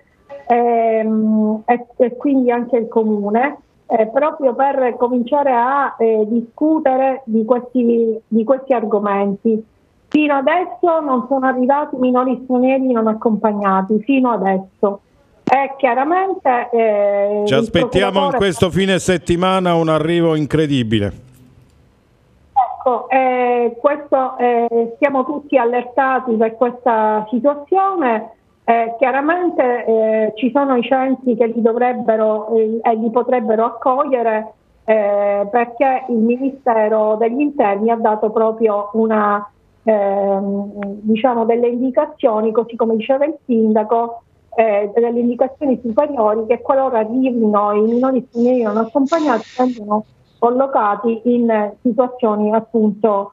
e quindi anche il comune, proprio per cominciare a discutere di questi argomenti. Fino adesso non sono arrivati minori stranieri non accompagnati, fino adesso. Chiaramente ci aspettiamo in questo fine settimana un arrivo incredibile. Ecco, siamo tutti allertati per questa situazione. Chiaramente ci sono i centri che li dovrebbero e li potrebbero accogliere, perché il Ministero degli Interni ha dato proprio delle indicazioni, così come diceva il sindaco, delle indicazioni superiori, che qualora arrivino i minori stranieri non accompagnati vengono collocati in situazioni appunto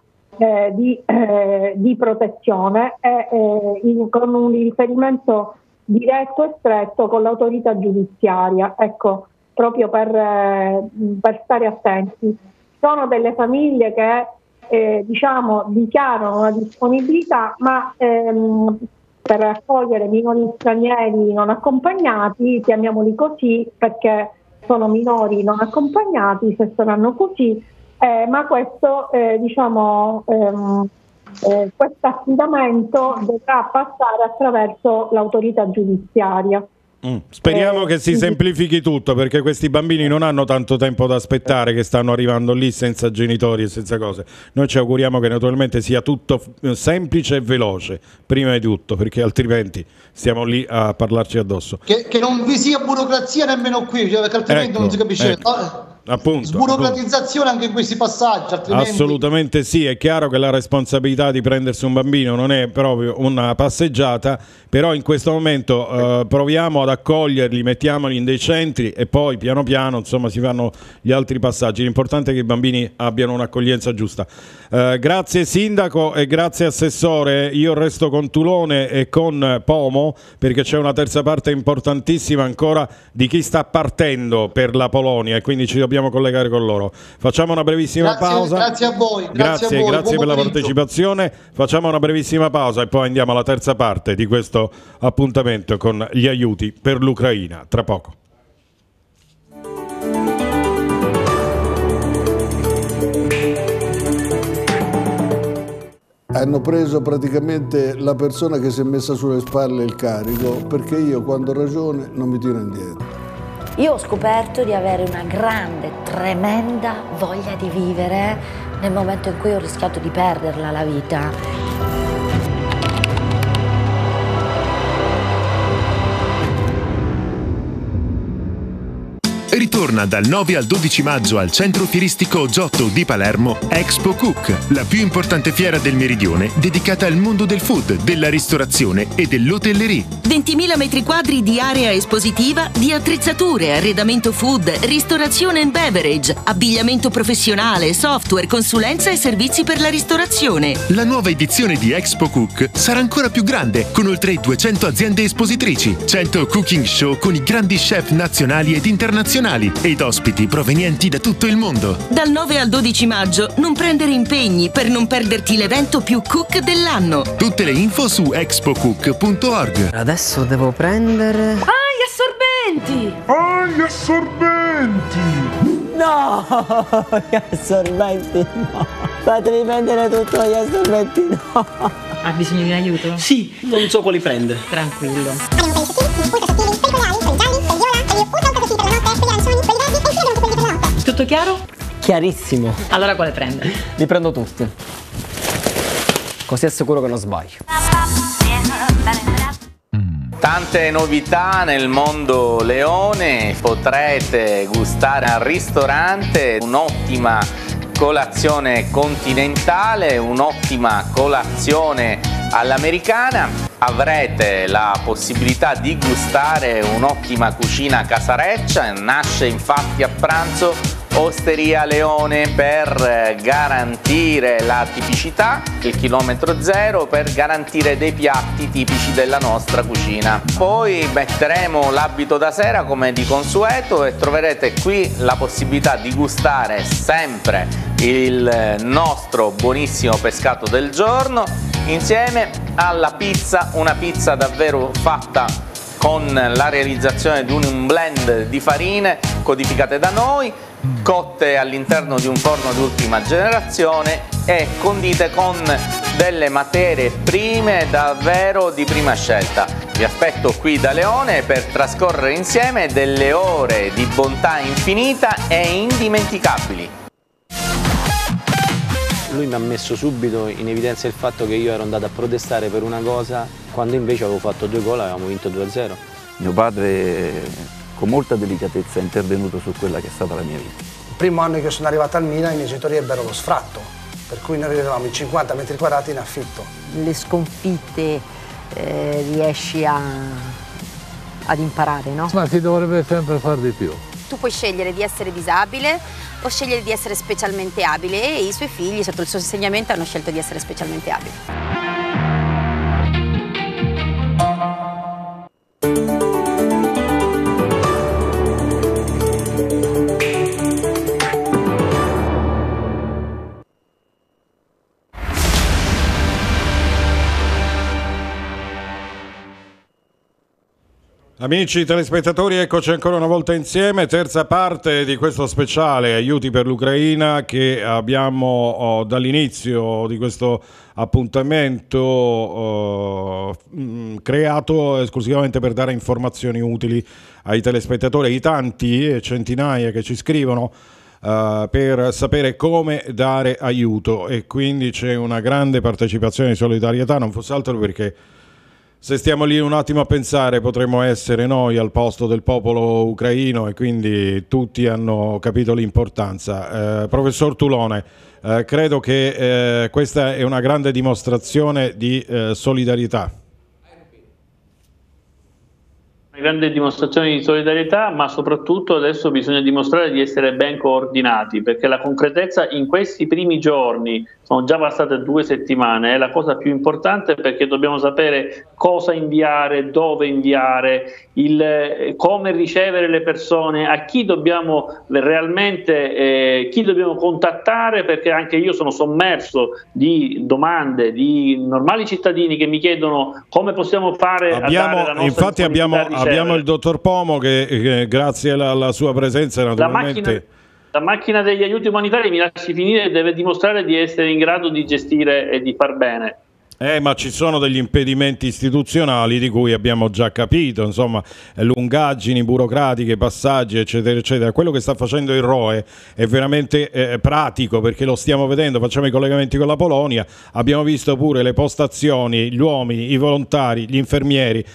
di protezione con un riferimento diretto e stretto con l'autorità giudiziaria, ecco, proprio per stare attenti. Sono delle famiglie che dichiarano una disponibilità, ma per accogliere minori stranieri non accompagnati, chiamiamoli così perché sono minori non accompagnati, se saranno così, ma questo questo affidamento dovrà passare attraverso l'autorità giudiziaria. Speriamo che si semplifichi tutto, perché questi bambini non hanno tanto tempo da aspettare, che stanno arrivando lì senza genitori e senza cose. Noi ci auguriamo che naturalmente sia tutto semplice e veloce, prima di tutto, perché altrimenti stiamo lì a parlarci addosso. Che non vi sia burocrazia nemmeno qui, perché altrimenti non si capisce. Appunto, sburocratizzazione anche in questi passaggi, altrimenti... Assolutamente sì, è chiaro che la responsabilità di prendersi un bambino non è proprio una passeggiata, però in questo momento proviamo ad accoglierli, mettiamoli in dei centri e poi piano piano insomma si fanno gli altri passaggi. L'importante è che i bambini abbiano un'accoglienza giusta. Grazie sindaco e grazie assessore. Io resto con Tulone e con Pomo, perché c'è una terza parte importantissima ancora di chi sta partendo per la Polonia e quindi ci dobbiamo collegare con loro. Facciamo una brevissima pausa. Grazie a voi. Grazie per la partecipazione. Facciamo una brevissima pausa e poi andiamo alla terza parte di questo appuntamento con gli aiuti per l'Ucraina. Tra poco. Hanno preso praticamente la persona che si è messa sulle spalle il carico, perché io quando ho ragione non mi tiro indietro. Io ho scoperto di avere una grande, tremenda voglia di vivere nel momento in cui ho rischiato di perderla la vita. Ritorna dal 9 al 12 maggio al centro fieristico Giotto di Palermo Expo Cook, la più importante fiera del meridione dedicata al mondo del food, della ristorazione e dell'hotellerie. 20.000 metri quadri di area espositiva, di attrezzature, arredamento food, ristorazione and beverage, abbigliamento professionale, software, consulenza e servizi per la ristorazione. La nuova edizione di Expo Cook sarà ancora più grande, con oltre 200 aziende espositrici, 100 cooking show con i grandi chef nazionali ed internazionali ed ospiti provenienti da tutto il mondo. Dal 9 al 12 maggio non prendere impegni per non perderti l'evento più cook dell'anno. Tutte le info su expocook.org. Adesso devo prendere... gli assorbenti! Gli assorbenti! No! Gli assorbenti no! Fatemi prendere tutto gli assorbenti no! Ha bisogno di un aiuto? Sì, non so quali prendere. Tranquillo. Tutto chiaro? Chiarissimo. Allora quale prendere? Li prendo tutti. Così è sicuro che non sbaglio. Tante novità nel mondo leone, potrete gustare al ristorante un'ottima colazione continentale, un'ottima colazione all'americana, avrete la possibilità di gustare un'ottima cucina casareccia, nasce infatti a pranzo Osteria Leone per garantire la tipicità, il chilometro zero per garantire dei piatti tipici della nostra cucina. Poi metteremo l'abito da sera come di consueto e troverete qui la possibilità di gustare sempre il nostro buonissimo pescato del giorno insieme alla pizza, una pizza davvero fatta con la realizzazione di un blend di farine codificate da noi, cotte all'interno di un forno di ultima generazione e condite con delle materie prime davvero di prima scelta. Vi aspetto qui da Leone per trascorrere insieme delle ore di bontà infinita e indimenticabili. Lui mi ha messo subito in evidenza il fatto che io ero andato a protestare per una cosa quando invece avevo fatto 2 gol e avevamo vinto 2-0. Mio padre con molta delicatezza è intervenuto su quella che è stata la mia vita. Il primo anno che sono arrivato al Milan i miei genitori ebbero lo sfratto, per cui noi avevamo i 50 metri quadrati in affitto. Le sconfitte riesci ad imparare, no? Ma si dovrebbe sempre fare di più. Tu puoi scegliere di essere disabile o scegliere di essere specialmente abile e i suoi figli sotto il suo insegnamento hanno scelto di essere specialmente abili. Amici telespettatori, eccoci ancora una volta insieme, terza parte di questo speciale Aiuti per l'Ucraina che abbiamo dall'inizio di questo appuntamento creato esclusivamente per dare informazioni utili ai telespettatori, ai tanti centinaia che ci scrivono per sapere come dare aiuto, e quindi c'è una grande partecipazione di solidarietà, non fosse altro perché se stiamo lì un attimo a pensare potremmo essere noi al posto del popolo ucraino, e quindi tutti hanno capito l'importanza. Professor Tulone, credo che questa è una grande dimostrazione di solidarietà. Una grande dimostrazione di solidarietà, ma soprattutto adesso bisogna dimostrare di essere ben coordinati, perché la concretezza in questi primi giorni, sono già passate 2 settimane, è la cosa più importante, perché dobbiamo sapere cosa inviare, dove inviare, come ricevere le persone, a chi dobbiamo realmente chi dobbiamo contattare, perché anche io sono sommerso di domande di normali cittadini che mi chiedono come possiamo fare a dare la nostra infatti abbiamo il dottor Pomo che grazie alla sua presenza naturalmente la macchina degli aiuti umanitari, mi lasci finire, deve dimostrare di essere in grado di gestire e di far bene. Ma ci sono degli impedimenti istituzionali di cui abbiamo già capito, insomma, lungaggini burocratiche, passaggi, eccetera, eccetera. Quello che sta facendo il ROE è veramente pratico, perché lo stiamo vedendo, facciamo i collegamenti con la Polonia, abbiamo visto pure le postazioni, gli uomini, i volontari, gli infermieri,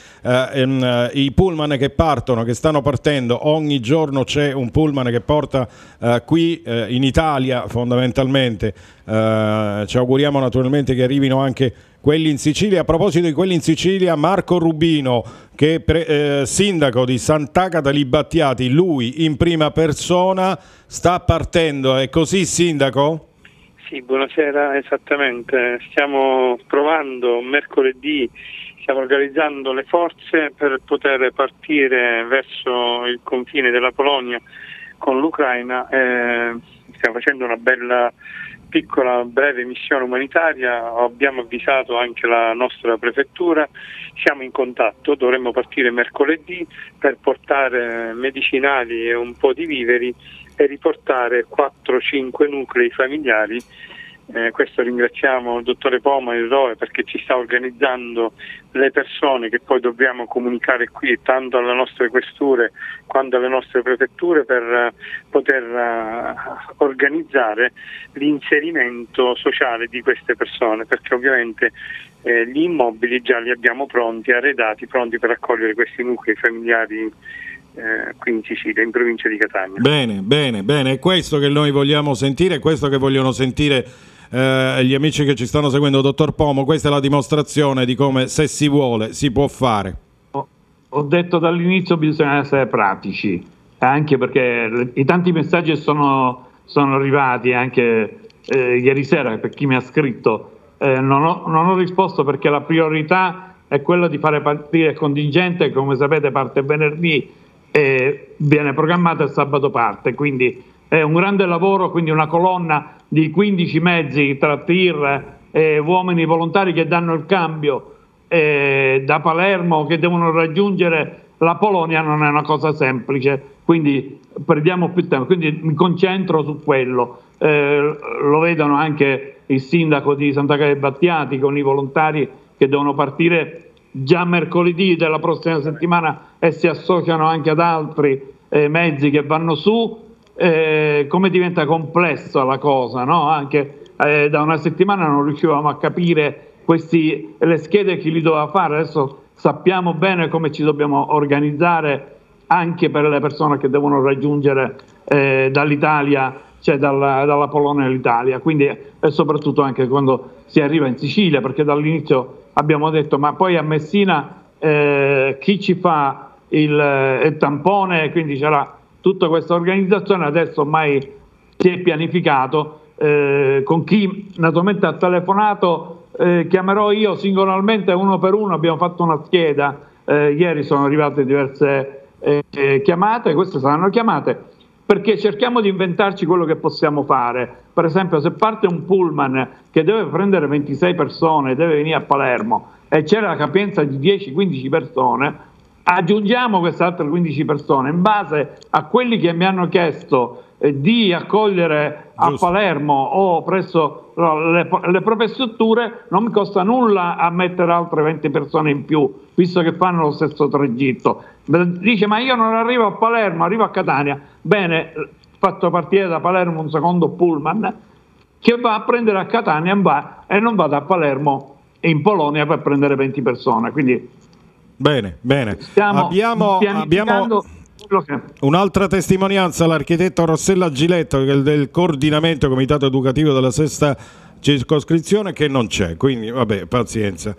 i pullman che partono, che stanno partendo, ogni giorno c'è un pullman che porta qui in Italia fondamentalmente. Ci auguriamo naturalmente che arrivino anche quelli in Sicilia. A proposito di quelli in Sicilia, Marco Rubino, che è sindaco di Sant'Agata Libattiati, lui in prima persona sta partendo. È così, sindaco? Sì, buonasera, esattamente. Stiamo provando mercoledì, stiamo organizzando le forze per poter partire verso il confine della Polonia con l'Ucraina. Stiamo facendo una bella piccola breve missione umanitaria, abbiamo avvisato anche la nostra prefettura, siamo in contatto, dovremmo partire mercoledì per portare medicinali e un po' di viveri e riportare 4-5 nuclei familiari. Questo ringraziamo il dottore Poma e il ROE perché ci sta organizzando le persone che poi dobbiamo comunicare qui tanto alle nostre questure quanto alle nostre prefetture per poter organizzare l'inserimento sociale di queste persone, perché ovviamente gli immobili già li abbiamo pronti, arredati, pronti per accogliere questi nuclei familiari qui in Sicilia, in provincia di Catania. Bene, è questo che noi vogliamo sentire, è questo che vogliono sentire gli amici che ci stanno seguendo. Dottor Pomo, questa è la dimostrazione di come, se si vuole, si può fare. Ho detto dall'inizio bisogna essere pratici, anche perché i tanti messaggi sono arrivati anche ieri sera per chi mi ha scritto. Non ho risposto perché la priorità è quella di fare partire il contingente, come sapete parte venerdì e viene programmato il sabato parte, quindi è un grande lavoro, quindi una colonna di 15 mezzi tra tir e uomini volontari che danno il cambio da Palermo, che devono raggiungere la Polonia, non è una cosa semplice, quindi perdiamo più tempo, quindi mi concentro su quello. Lo vedono anche il sindaco di Sant'Agata Libattiati con i volontari che devono partire già mercoledì della prossima settimana e si associano anche ad altri mezzi che vanno su. Come diventa complessa la cosa, no? Anche da una settimana non riuscivamo a capire le schede chi li doveva fare, adesso sappiamo bene come ci dobbiamo organizzare anche per le persone che devono raggiungere dall'Italia, cioè dalla Polonia all'Italia, quindi e soprattutto anche quando si arriva in Sicilia, perché dall'inizio abbiamo detto ma poi a Messina chi ci fa il tampone, quindi c'era tutta questa organizzazione. Adesso ormai si è pianificato, con chi naturalmente ha telefonato chiamerò io singolarmente uno per uno, abbiamo fatto una scheda, ieri sono arrivate diverse chiamate, queste saranno chiamate perché cerchiamo di inventarci quello che possiamo fare. Per esempio, se parte un pullman che deve prendere 26 persone, deve venire a Palermo e c'è la capienza di 10-15 persone, aggiungiamo queste altre 15 persone in base a quelli che mi hanno chiesto di accogliere a Palermo o presso le proprie strutture. Non mi costa nulla a mettere altre 20 persone in più, visto che fanno lo stesso tragitto. Dice ma io non arrivo a Palermo, arrivo a Catania. Bene, fatto partire da Palermo un secondo pullman che va a prendere a Catania e non vado a Palermo e in Polonia per prendere 20 persone. Quindi bene. Abbiamo pianificando un'altra testimonianza, l'architetto Rossella Giletto, che è del coordinamento comitato educativo della sesta circoscrizione, che non c'è, quindi vabbè, pazienza.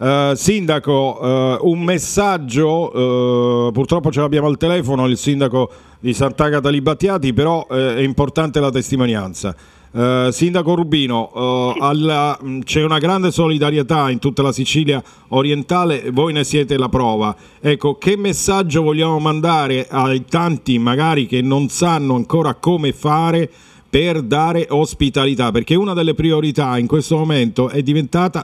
Sindaco, un messaggio, purtroppo ce l'abbiamo al telefono, il sindaco di Sant'Agata Libattiati, però è importante la testimonianza. Sindaco Rubino, c'è una grande solidarietà in tutta la Sicilia orientale, voi ne siete la prova. Ecco, che messaggio vogliamo mandare ai tanti magari che non sanno ancora come fare per dare ospitalità? Perché una delle priorità in questo momento è diventata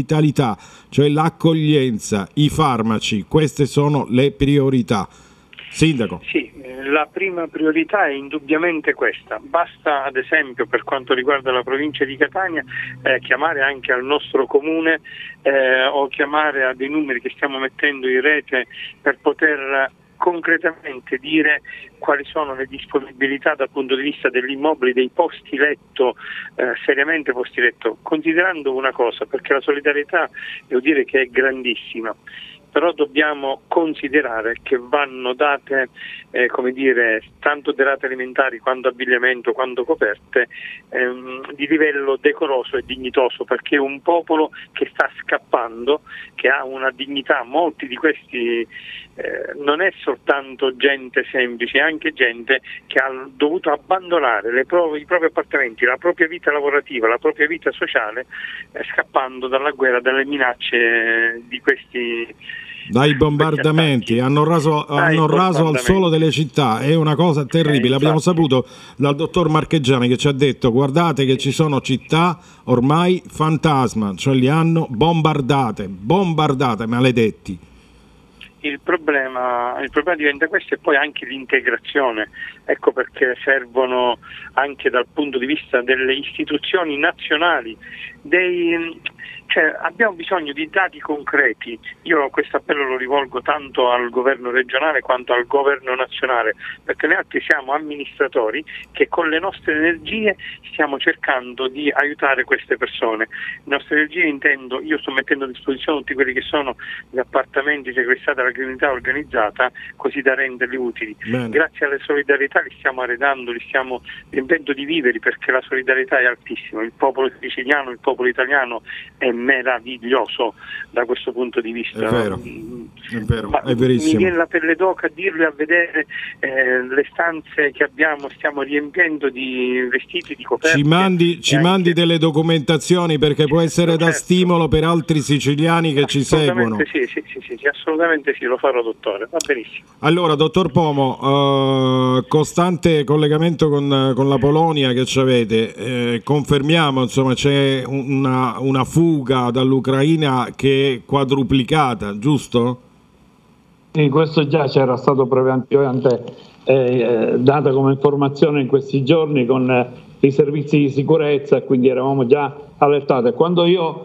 l'ospitalità, cioè l'accoglienza, i farmaci, queste sono le priorità. Sindaco. Sì, la prima priorità è indubbiamente questa. Basta, ad esempio, per quanto riguarda la provincia di Catania, chiamare anche al nostro comune o chiamare a dei numeri che stiamo mettendo in rete per poter concretamente dire quali sono le disponibilità dal punto di vista degli immobili, dei posti letto, seriamente posti letto, considerando una cosa, perché la solidarietà devo dire che è grandissima, però dobbiamo considerare che vanno date, tanto derrate alimentari quanto abbigliamento, quanto coperte, di livello decoroso e dignitoso, perché è un popolo che sta scappando, che ha una dignità. Molti di questi non è soltanto gente semplice, è anche gente che ha dovuto abbandonare i propri appartamenti, la propria vita lavorativa, la propria vita sociale, scappando dalla guerra, dalle minacce di questi dai bombardamenti, hanno raso al suolo delle città, è una cosa terribile. Abbiamo saputo dal dottor Marcheggiani che ci ha detto: guardate che ci sono città ormai fantasma, cioè li hanno bombardate, maledetti. Il problema diventa questo, e poi anche l'integrazione. Ecco perché servono anche dal punto di vista delle istituzioni nazionali abbiamo bisogno di dati concreti. Io questo appello lo rivolgo tanto al governo regionale quanto al governo nazionale, perché noi altri siamo amministratori che con le nostre energie stiamo cercando di aiutare queste persone. Le nostre energie intendo, io sto mettendo a disposizione tutti quelli che sono gli appartamenti sequestrati alla criminalità organizzata, così da renderli utili. Bene. Grazie alle solidarietà li stiamo arredando, li stiamo riempendo di viveri, perché la solidarietà è altissima. Il popolo siciliano, il popolo italiano è meraviglioso da questo punto di vista. È vero, è verissimo. Mi viene la pelle d'oca a dirlo e a vedere le stanze che stiamo riempiendo di vestiti, di coperte. Ci mandi delle documentazioni, perché può essere da stimolo per altri siciliani che ci seguono. Sì, assolutamente sì, lo farò, dottore, va benissimo. Allora, dottor Pomo, costante collegamento con la Polonia che ci avete, confermiamo, insomma, c'è una fuga dall'Ucraina che è quadruplicata, giusto? Sì, questo già c'era stato preventivamente data come informazione in questi giorni con i servizi di sicurezza, e quindi eravamo già allertati. Quando io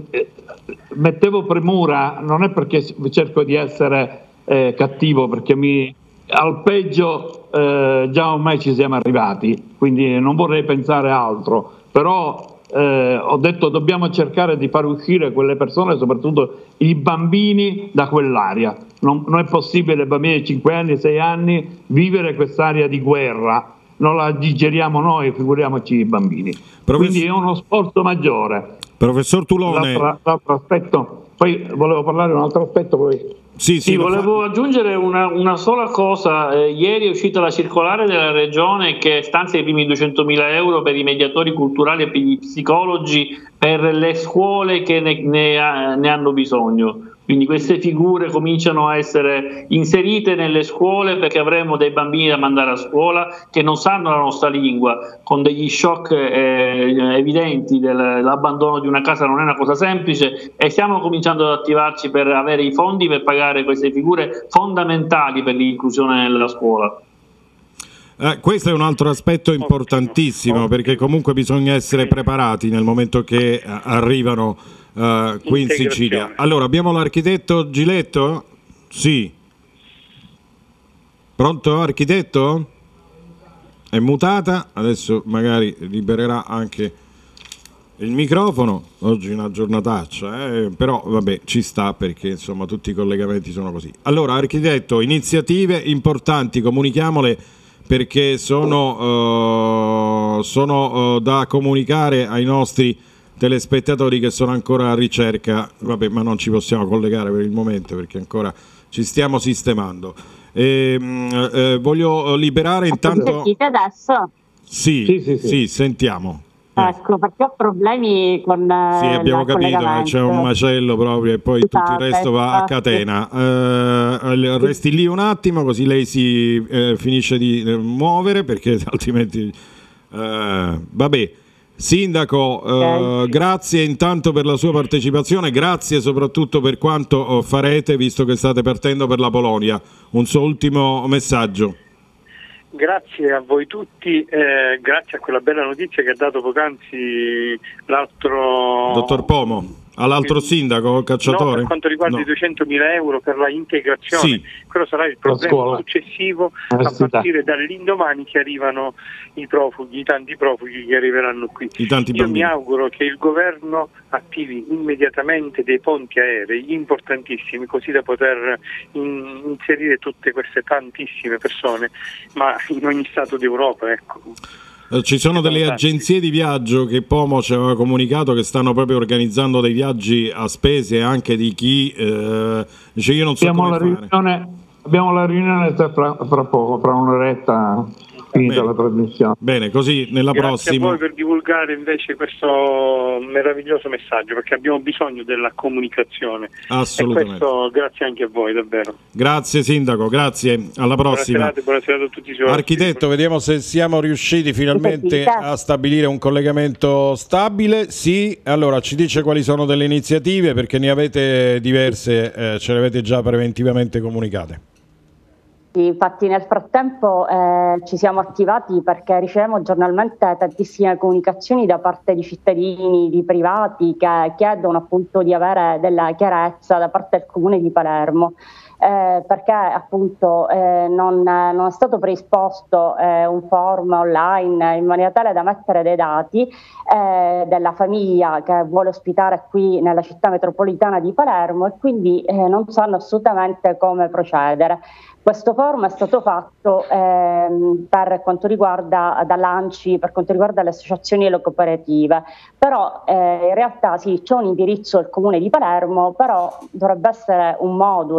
mettevo premura non è perché cerco di essere cattivo, perché al peggio già ormai ci siamo arrivati, quindi non vorrei pensare altro, però ho detto dobbiamo cercare di far uscire quelle persone, soprattutto i bambini, da quell'area. Non è possibile, bambini di 5 anni, 6 anni, vivere quest'area di guerra, non la digeriamo noi, figuriamoci i bambini. Quindi è uno sforzo maggiore. Professor Tulone, l'altro aspetto, poi volevo parlare di un altro aspetto, poi Sì, volevo aggiungere una sola cosa. Ieri è uscita la circolare della Regione che stanzia i primi 200.000 euro per i mediatori culturali e per gli psicologi per le scuole che ne hanno bisogno. Quindi queste figure cominciano a essere inserite nelle scuole, perché avremo dei bambini da mandare a scuola che non sanno la nostra lingua, con degli shock evidenti. L'abbandono di una casa non è una cosa semplice, e stiamo cominciando ad attivarci per avere i fondi per pagare queste figure fondamentali per l'inclusione nella scuola. Questo è un altro aspetto importantissimo, perché comunque bisogna essere preparati nel momento che arrivano qui in Sicilia. Allora, abbiamo l'architetto Giletto? Sì. Pronto, architetto? È mutata, adesso magari libererà anche il microfono. Oggi è una giornataccia, però vabbè, ci sta, perché insomma tutti i collegamenti sono così. Allora, architetto, iniziative importanti, comunichiamole, perché sono da comunicare ai nostri telespettatori che sono ancora a ricerca. Vabbè, ma non ci possiamo collegare per il momento, perché ancora ci stiamo sistemando. Voglio liberare intanto. Sentite adesso? Sì, sentiamo. Ecco, perché ho problemi con sì, abbiamo capito, c'è un macello proprio, e poi tutto il resto va a catena. Resti lì un attimo, così lei si finisce di muovere, perché altrimenti vabbè. Sindaco, grazie intanto per la sua partecipazione, grazie soprattutto per quanto farete visto che state partendo per la Polonia. Un suo ultimo messaggio. Grazie a voi tutti, grazie a quella bella notizia che ha dato poc'anzi l'altro... Dottor Pomo. All'altro sindaco, Cacciatore? No, per quanto riguarda i 200.000 euro per la integrazione, sì. Quello sarà il problema successivo a partire dall'indomani che arrivano i profughi, i tanti profughi che arriveranno qui. Io mi auguro che il governo attivi immediatamente dei ponti aerei importantissimi così da poter inserire tutte queste tantissime persone, ma in ogni stato d'Europa, ecco. Ci sono delle agenzie di viaggio che Pomo ci aveva comunicato che stanno proprio organizzando dei viaggi a spese anche di chi dice io non so come fare. Abbiamo la riunione fra poco, fra un'oretta finita la trasmissione. Bene, così nella prossima. Grazie a voi per divulgare invece questo meraviglioso messaggio, perché abbiamo bisogno della comunicazione. Assolutamente. E questo grazie anche a voi, davvero. Grazie Sindaco, grazie, alla prossima. Buonasera a tutti i suoi. Architetto, vediamo se siamo riusciti finalmente a stabilire un collegamento stabile. Sì, allora ci dice quali sono delle iniziative, perché ne avete diverse, ce le avete già preventivamente comunicate. Infatti nel frattempo ci siamo attivati perché riceviamo giornalmente tantissime comunicazioni da parte di cittadini, di privati che chiedono appunto di avere della chiarezza da parte del Comune di Palermo. Perché appunto non è stato predisposto un form online in maniera tale da mettere dei dati della famiglia che vuole ospitare qui nella città metropolitana di Palermo, e quindi non sanno assolutamente come procedere. Questo forum è stato fatto per quanto riguarda dall'ANCI, per quanto riguarda le associazioni e le cooperative, però in realtà sì, c'è un indirizzo del Comune di Palermo, però dovrebbe essere un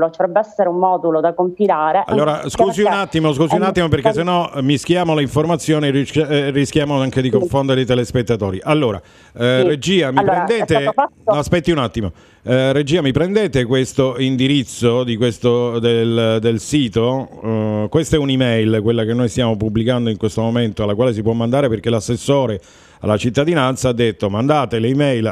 modulo da compilare. Allora scusi un attimo perché sennò mischiamo le informazioni e rischiamo anche di confondere i telespettatori. Allora, regia, mi prendete? Aspetti un attimo. Regia, mi prendete questo indirizzo di del sito? Questa è un'email, quella che noi stiamo pubblicando in questo momento, alla quale si può mandare, perché l'assessore alla cittadinanza ha detto mandate le email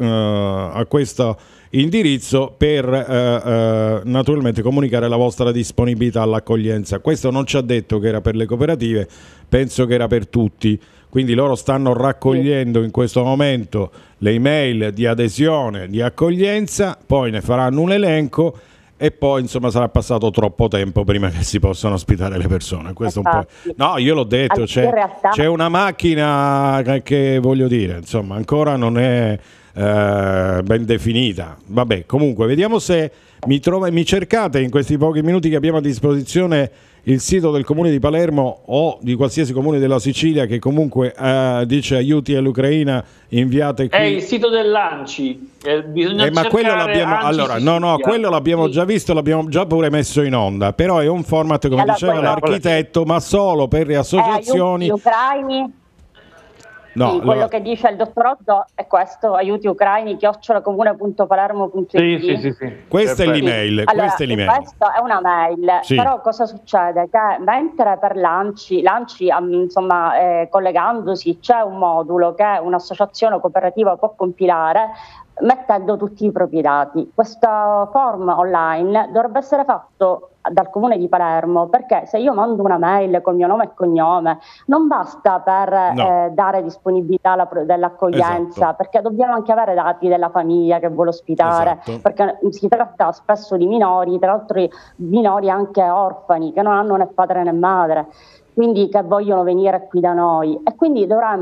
a questo indirizzo per naturalmente comunicare la vostra disponibilità all'accoglienza. Questo non ci ha detto che era per le cooperative, penso che era per tutti. Quindi loro stanno raccogliendo in questo momento le email di adesione, di accoglienza, poi ne faranno un elenco e poi insomma sarà passato troppo tempo prima che si possano ospitare le persone. Questo un po'. No, io l'ho detto, c'è una macchina che voglio dire, insomma, ancora non è ben definita. Vabbè, comunque vediamo se mi cercate in questi pochi minuti che abbiamo a disposizione il sito del Comune di Palermo o di qualsiasi comune della Sicilia che comunque dice aiuti all'Ucraina, inviate qui. È il sito dell'ANCI, bisogna ma quello l'abbiamo, allora, no, quello l'abbiamo già visto, l'abbiamo già pure messo in onda, però è un format, come diceva l'architetto, ma solo per le associazioni. Aiuti ucraini. No, sì, quello che dice il dottor Oddo è questo: aiuti ucraini @comune.palermo.it. Sì. Questa è l'email. Allora, questa è l'email. Questa è una mail, sì. Però cosa succede? Che mentre per l'ANCI insomma, collegandosi c'è un modulo che un'associazione cooperativa può compilare mettendo tutti i propri dati. Questo form online dovrebbe essere fatto dal Comune di Palermo, perché se io mando una mail con mio nome e cognome non basta per dare disponibilità dell'accoglienza, esatto. Perché dobbiamo anche avere dati della famiglia che vuole ospitare, esatto. Perché si tratta spesso di minori, tra l'altro minori anche orfani che non hanno né padre né madre, quindi che vogliono venire qui da noi, e quindi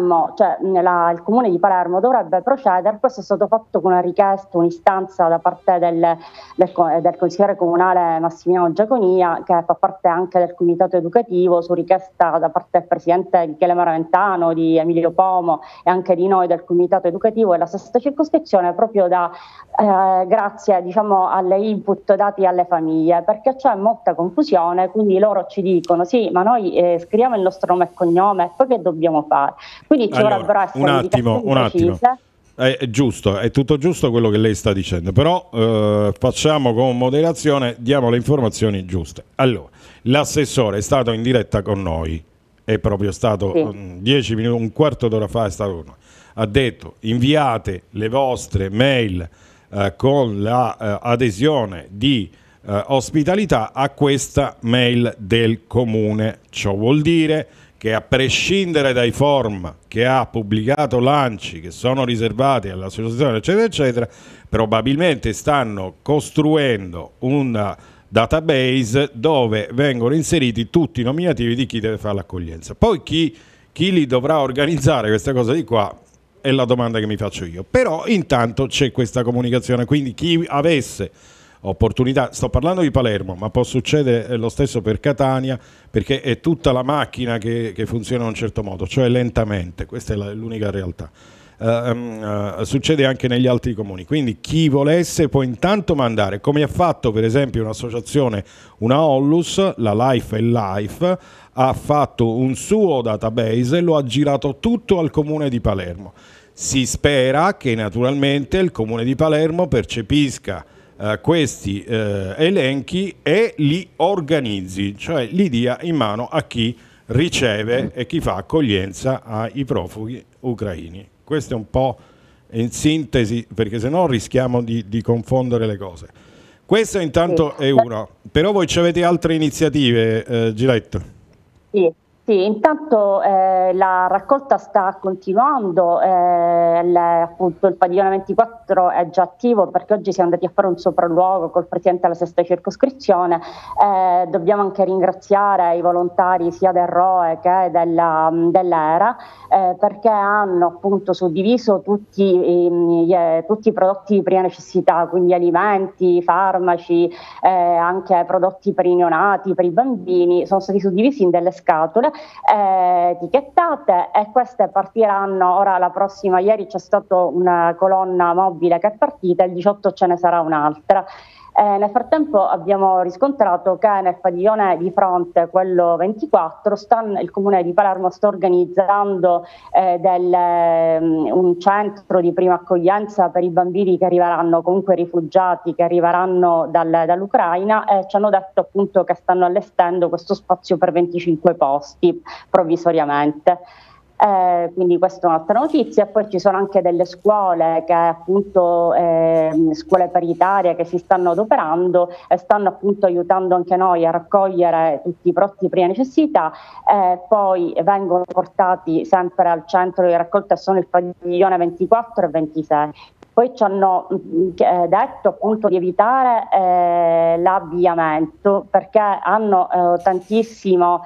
il Comune di Palermo dovrebbe procedere. Questo è stato fatto con una richiesta, un'istanza da parte del consigliere comunale Massimiliano Giaconia, che fa parte anche del comitato educativo, su richiesta da parte del presidente Michele Maraventano, di Emilio Pomo e anche di noi del comitato educativo della sesta circoscrizione, proprio grazie alle input dati alle famiglie, perché c'è molta confusione. Quindi loro ci dicono sì, ma noi scriviamo il nostro nome e cognome, poi che dobbiamo fare? Quindi ci dovrebbero essere un attimo. È giusto, è tutto giusto quello che lei sta dicendo, però facciamo con moderazione, diamo le informazioni giuste. Allora, l'assessore è stato in diretta con noi è proprio stato 10 minuti, un quarto d'ora fa è stato uno. Ha detto: inviate le vostre mail con la adesione di ospitalità a questa mail del comune. Ciò vuol dire che, a prescindere dai form che ha pubblicato l'ANCI, che sono riservati all'associazione eccetera eccetera, probabilmente stanno costruendo un database dove vengono inseriti tutti i nominativi di chi deve fare l'accoglienza. Poi chi li dovrà organizzare questa cosa di qua è la domanda che mi faccio io. Però intanto c'è questa comunicazione, quindi chi avesse opportunità, sto parlando di Palermo, ma può succedere lo stesso per Catania, perché è tutta la macchina che funziona in un certo modo, cioè lentamente. Questa è l'unica realtà. Succede anche negli altri comuni, quindi chi volesse può intanto mandare, come ha fatto per esempio un'associazione, una Ollus, la Life and Life, ha fatto un suo database e lo ha girato tutto al comune di Palermo. Si spera che naturalmente il comune di Palermo percepisca questi elenchi e li organizzi, cioè li dia in mano a chi riceve e chi fa accoglienza ai profughi ucraini. Questo è un po' in sintesi, perché sennò rischiamo di confondere le cose. Questo intanto è uno. Però voi ci avete altre iniziative, Giletto? Sì, intanto la raccolta sta continuando, appunto il padiglione 24 è già attivo, perché oggi siamo andati a fare un sopralluogo col presidente della sesta circoscrizione. Dobbiamo anche ringraziare i volontari sia del ROE che dell'ERA, perché hanno appunto suddiviso tutti i prodotti di prima necessità, quindi alimenti, farmaci, anche prodotti per i neonati, per i bambini, sono stati suddivisi in delle scatole etichettate, e queste partiranno ora. La prossima, ieri c'è stata una colonna mobile che è partita, il 18 ce ne sarà un'altra. Nel frattempo abbiamo riscontrato che nel padiglione di fronte, quello 24, il comune di Palermo sta organizzando un centro di prima accoglienza per i bambini che arriveranno, comunque rifugiati che arriveranno dall'Ucraina, e ci hanno detto appunto che stanno allestendo questo spazio per 25 posti provvisoriamente. Quindi questa è un'altra notizia. Poi ci sono anche delle scuole che appunto scuole paritarie che si stanno adoperando e stanno appunto aiutando anche noi a raccogliere tutti i prodotti di prima necessità, poi vengono portati sempre al centro di raccolta, sono il padiglione 24 e 26. Poi ci hanno detto appunto di evitare l'abbigliamento, perché hanno tantissimo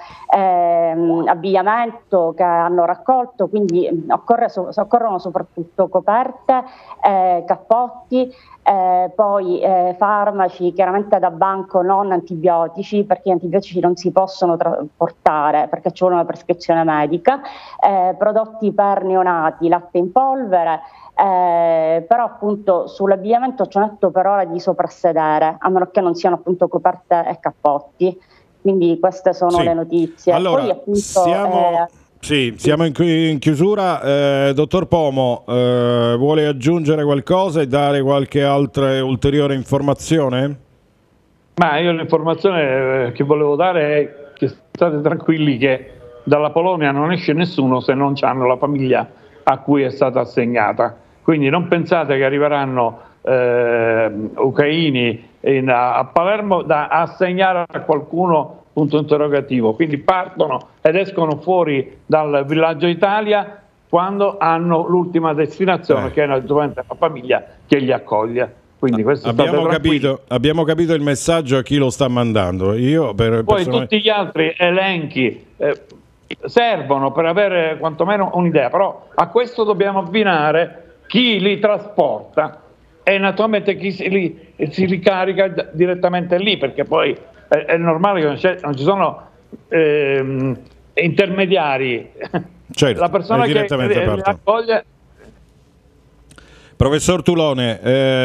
abbigliamento che hanno raccolto, quindi occorrono soprattutto coperte, cappotti, poi farmaci chiaramente da banco, non antibiotici, perché gli antibiotici non si possono portare perché ci vuole una prescrizione medica, prodotti per neonati, latte in polvere. Però appunto sull'abbigliamento ci hanno detto per ora di soprassedere, a meno che non siano appunto coperte e cappotti. Quindi queste sono le notizie. Allora, poi, appunto, siamo in chiusura. Dottor Pomo, vuole aggiungere qualcosa e dare qualche altra ulteriore informazione? Ma io l'informazione che volevo dare è che state tranquilli che dalla Polonia non esce nessuno se non hanno la famiglia a cui è stata assegnata. Quindi non pensate che arriveranno ucraini a Palermo da assegnare a qualcuno, punto interrogativo. Quindi partono ed escono fuori dal villaggio Italia quando hanno l'ultima destinazione, che è naturalmente la famiglia che li accoglie. Quindi questo abbiamo capito il messaggio a chi lo sta mandando. Poi tutti gli altri elenchi servono per avere quantomeno un'idea, però a questo dobbiamo abbinare chi li trasporta e naturalmente chi si ricarica direttamente lì, perché poi è normale che non ci sono intermediari. Certo, la persona che li accoglie. Professor Tulone,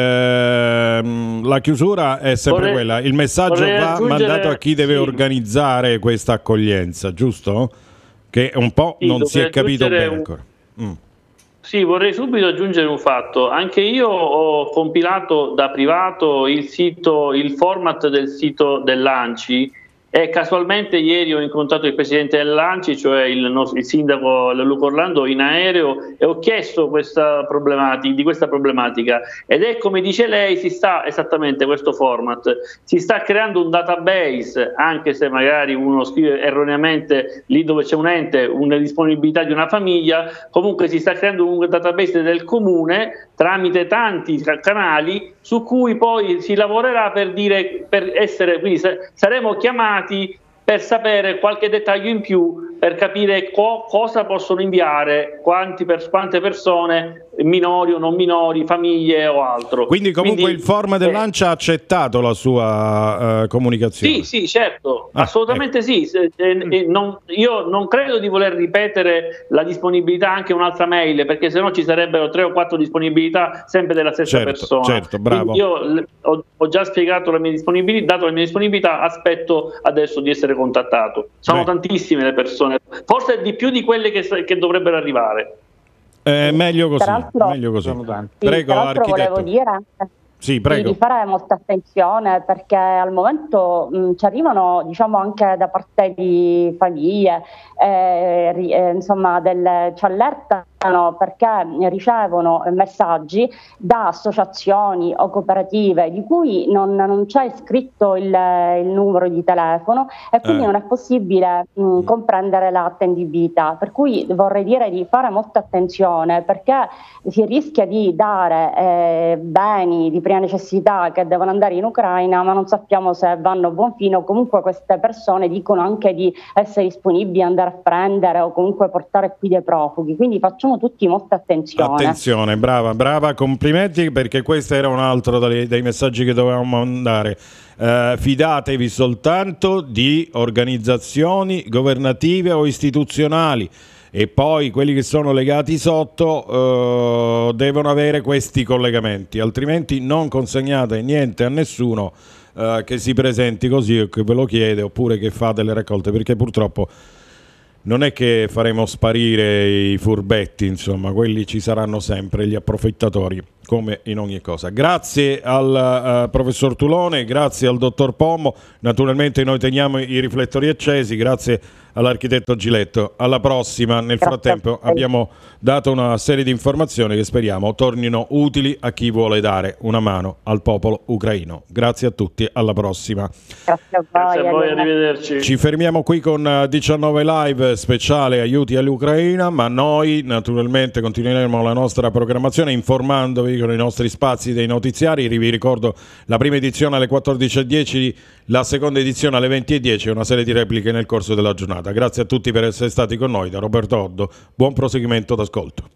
la chiusura è sempre quella, il messaggio va mandato a chi deve organizzare questa accoglienza, giusto? Che un po' non si è capito bene ancora. Sì, vorrei subito aggiungere un fatto. Anche io ho compilato da privato il format del sito dell'ANCI e casualmente ieri ho incontrato il presidente dell'ANCI, cioè il sindaco Luca Orlando, in aereo, e ho chiesto di questa problematica, ed è come dice lei, si sta esattamente questo format, si sta creando un database, anche se magari uno scrive erroneamente lì dove c'è un ente, una disponibilità di una famiglia, comunque si sta creando un database del comune tramite tanti canali su cui poi si lavorerà quindi saremo chiamati per sapere qualche dettaglio in più, per capire cosa possono inviare, quante persone, minori o non minori, famiglie o altro. Quindi comunque il forum dell'ANCI ha accettato la sua comunicazione? Sì, certo, assolutamente ecco. Sì. Io non credo di voler ripetere la disponibilità anche un'altra mail, perché sennò ci sarebbero 3 o 4 disponibilità sempre della stessa persona. Certo, bravo. Quindi io ho già spiegato dato la mia disponibilità, aspetto adesso di essere contattato. Sono tantissime le persone, forse di più di quelle che dovrebbero arrivare. Meglio così. Meglio così. Prego, architetto. Volevo dire di fare molta attenzione, perché al momento ci arrivano, diciamo, anche da parte di famiglie, insomma, ci allertano perché ricevono messaggi da associazioni o cooperative di cui non c'è iscritto il numero di telefono, e quindi non è possibile comprendere l'attendibilità, per cui vorrei dire di fare molta attenzione, perché si rischia di dare beni di prima necessità che devono andare in Ucraina, ma non sappiamo se vanno a buon fine, o comunque queste persone dicono anche di essere disponibili a andare a prendere o comunque portare qui dei profughi, quindi facciamo tutti molta attenzione. Attenzione, brava, complimenti, perché questo era un altro dei messaggi che dovevamo mandare. Fidatevi soltanto di organizzazioni governative o istituzionali, e poi quelli che sono legati sotto devono avere questi collegamenti, altrimenti non consegnate niente a nessuno che si presenti così o che ve lo chiede, oppure che fa delle raccolte, perché purtroppo non è che faremo sparire i furbetti, insomma, quelli ci saranno sempre, gli approfittatori, come in ogni cosa. Grazie al professor Tulone, grazie al dottor Pommo, naturalmente noi teniamo i riflettori accesi, grazie all'architetto Giletto. Alla prossima. Nel frattempo abbiamo dato una serie di informazioni che speriamo tornino utili a chi vuole dare una mano al popolo ucraino. Grazie a tutti, alla prossima. Grazie a voi, arrivederci. Ci fermiamo qui con 19 live speciale aiuti all'Ucraina, ma noi naturalmente continueremo la nostra programmazione informandovi con i nostri spazi dei notiziari. Vi ricordo la prima edizione alle 14:10, la seconda edizione alle 20:10 e una serie di repliche nel corso della giornata. Grazie a tutti per essere stati con noi. Da Roberto Oddo, buon proseguimento d'ascolto.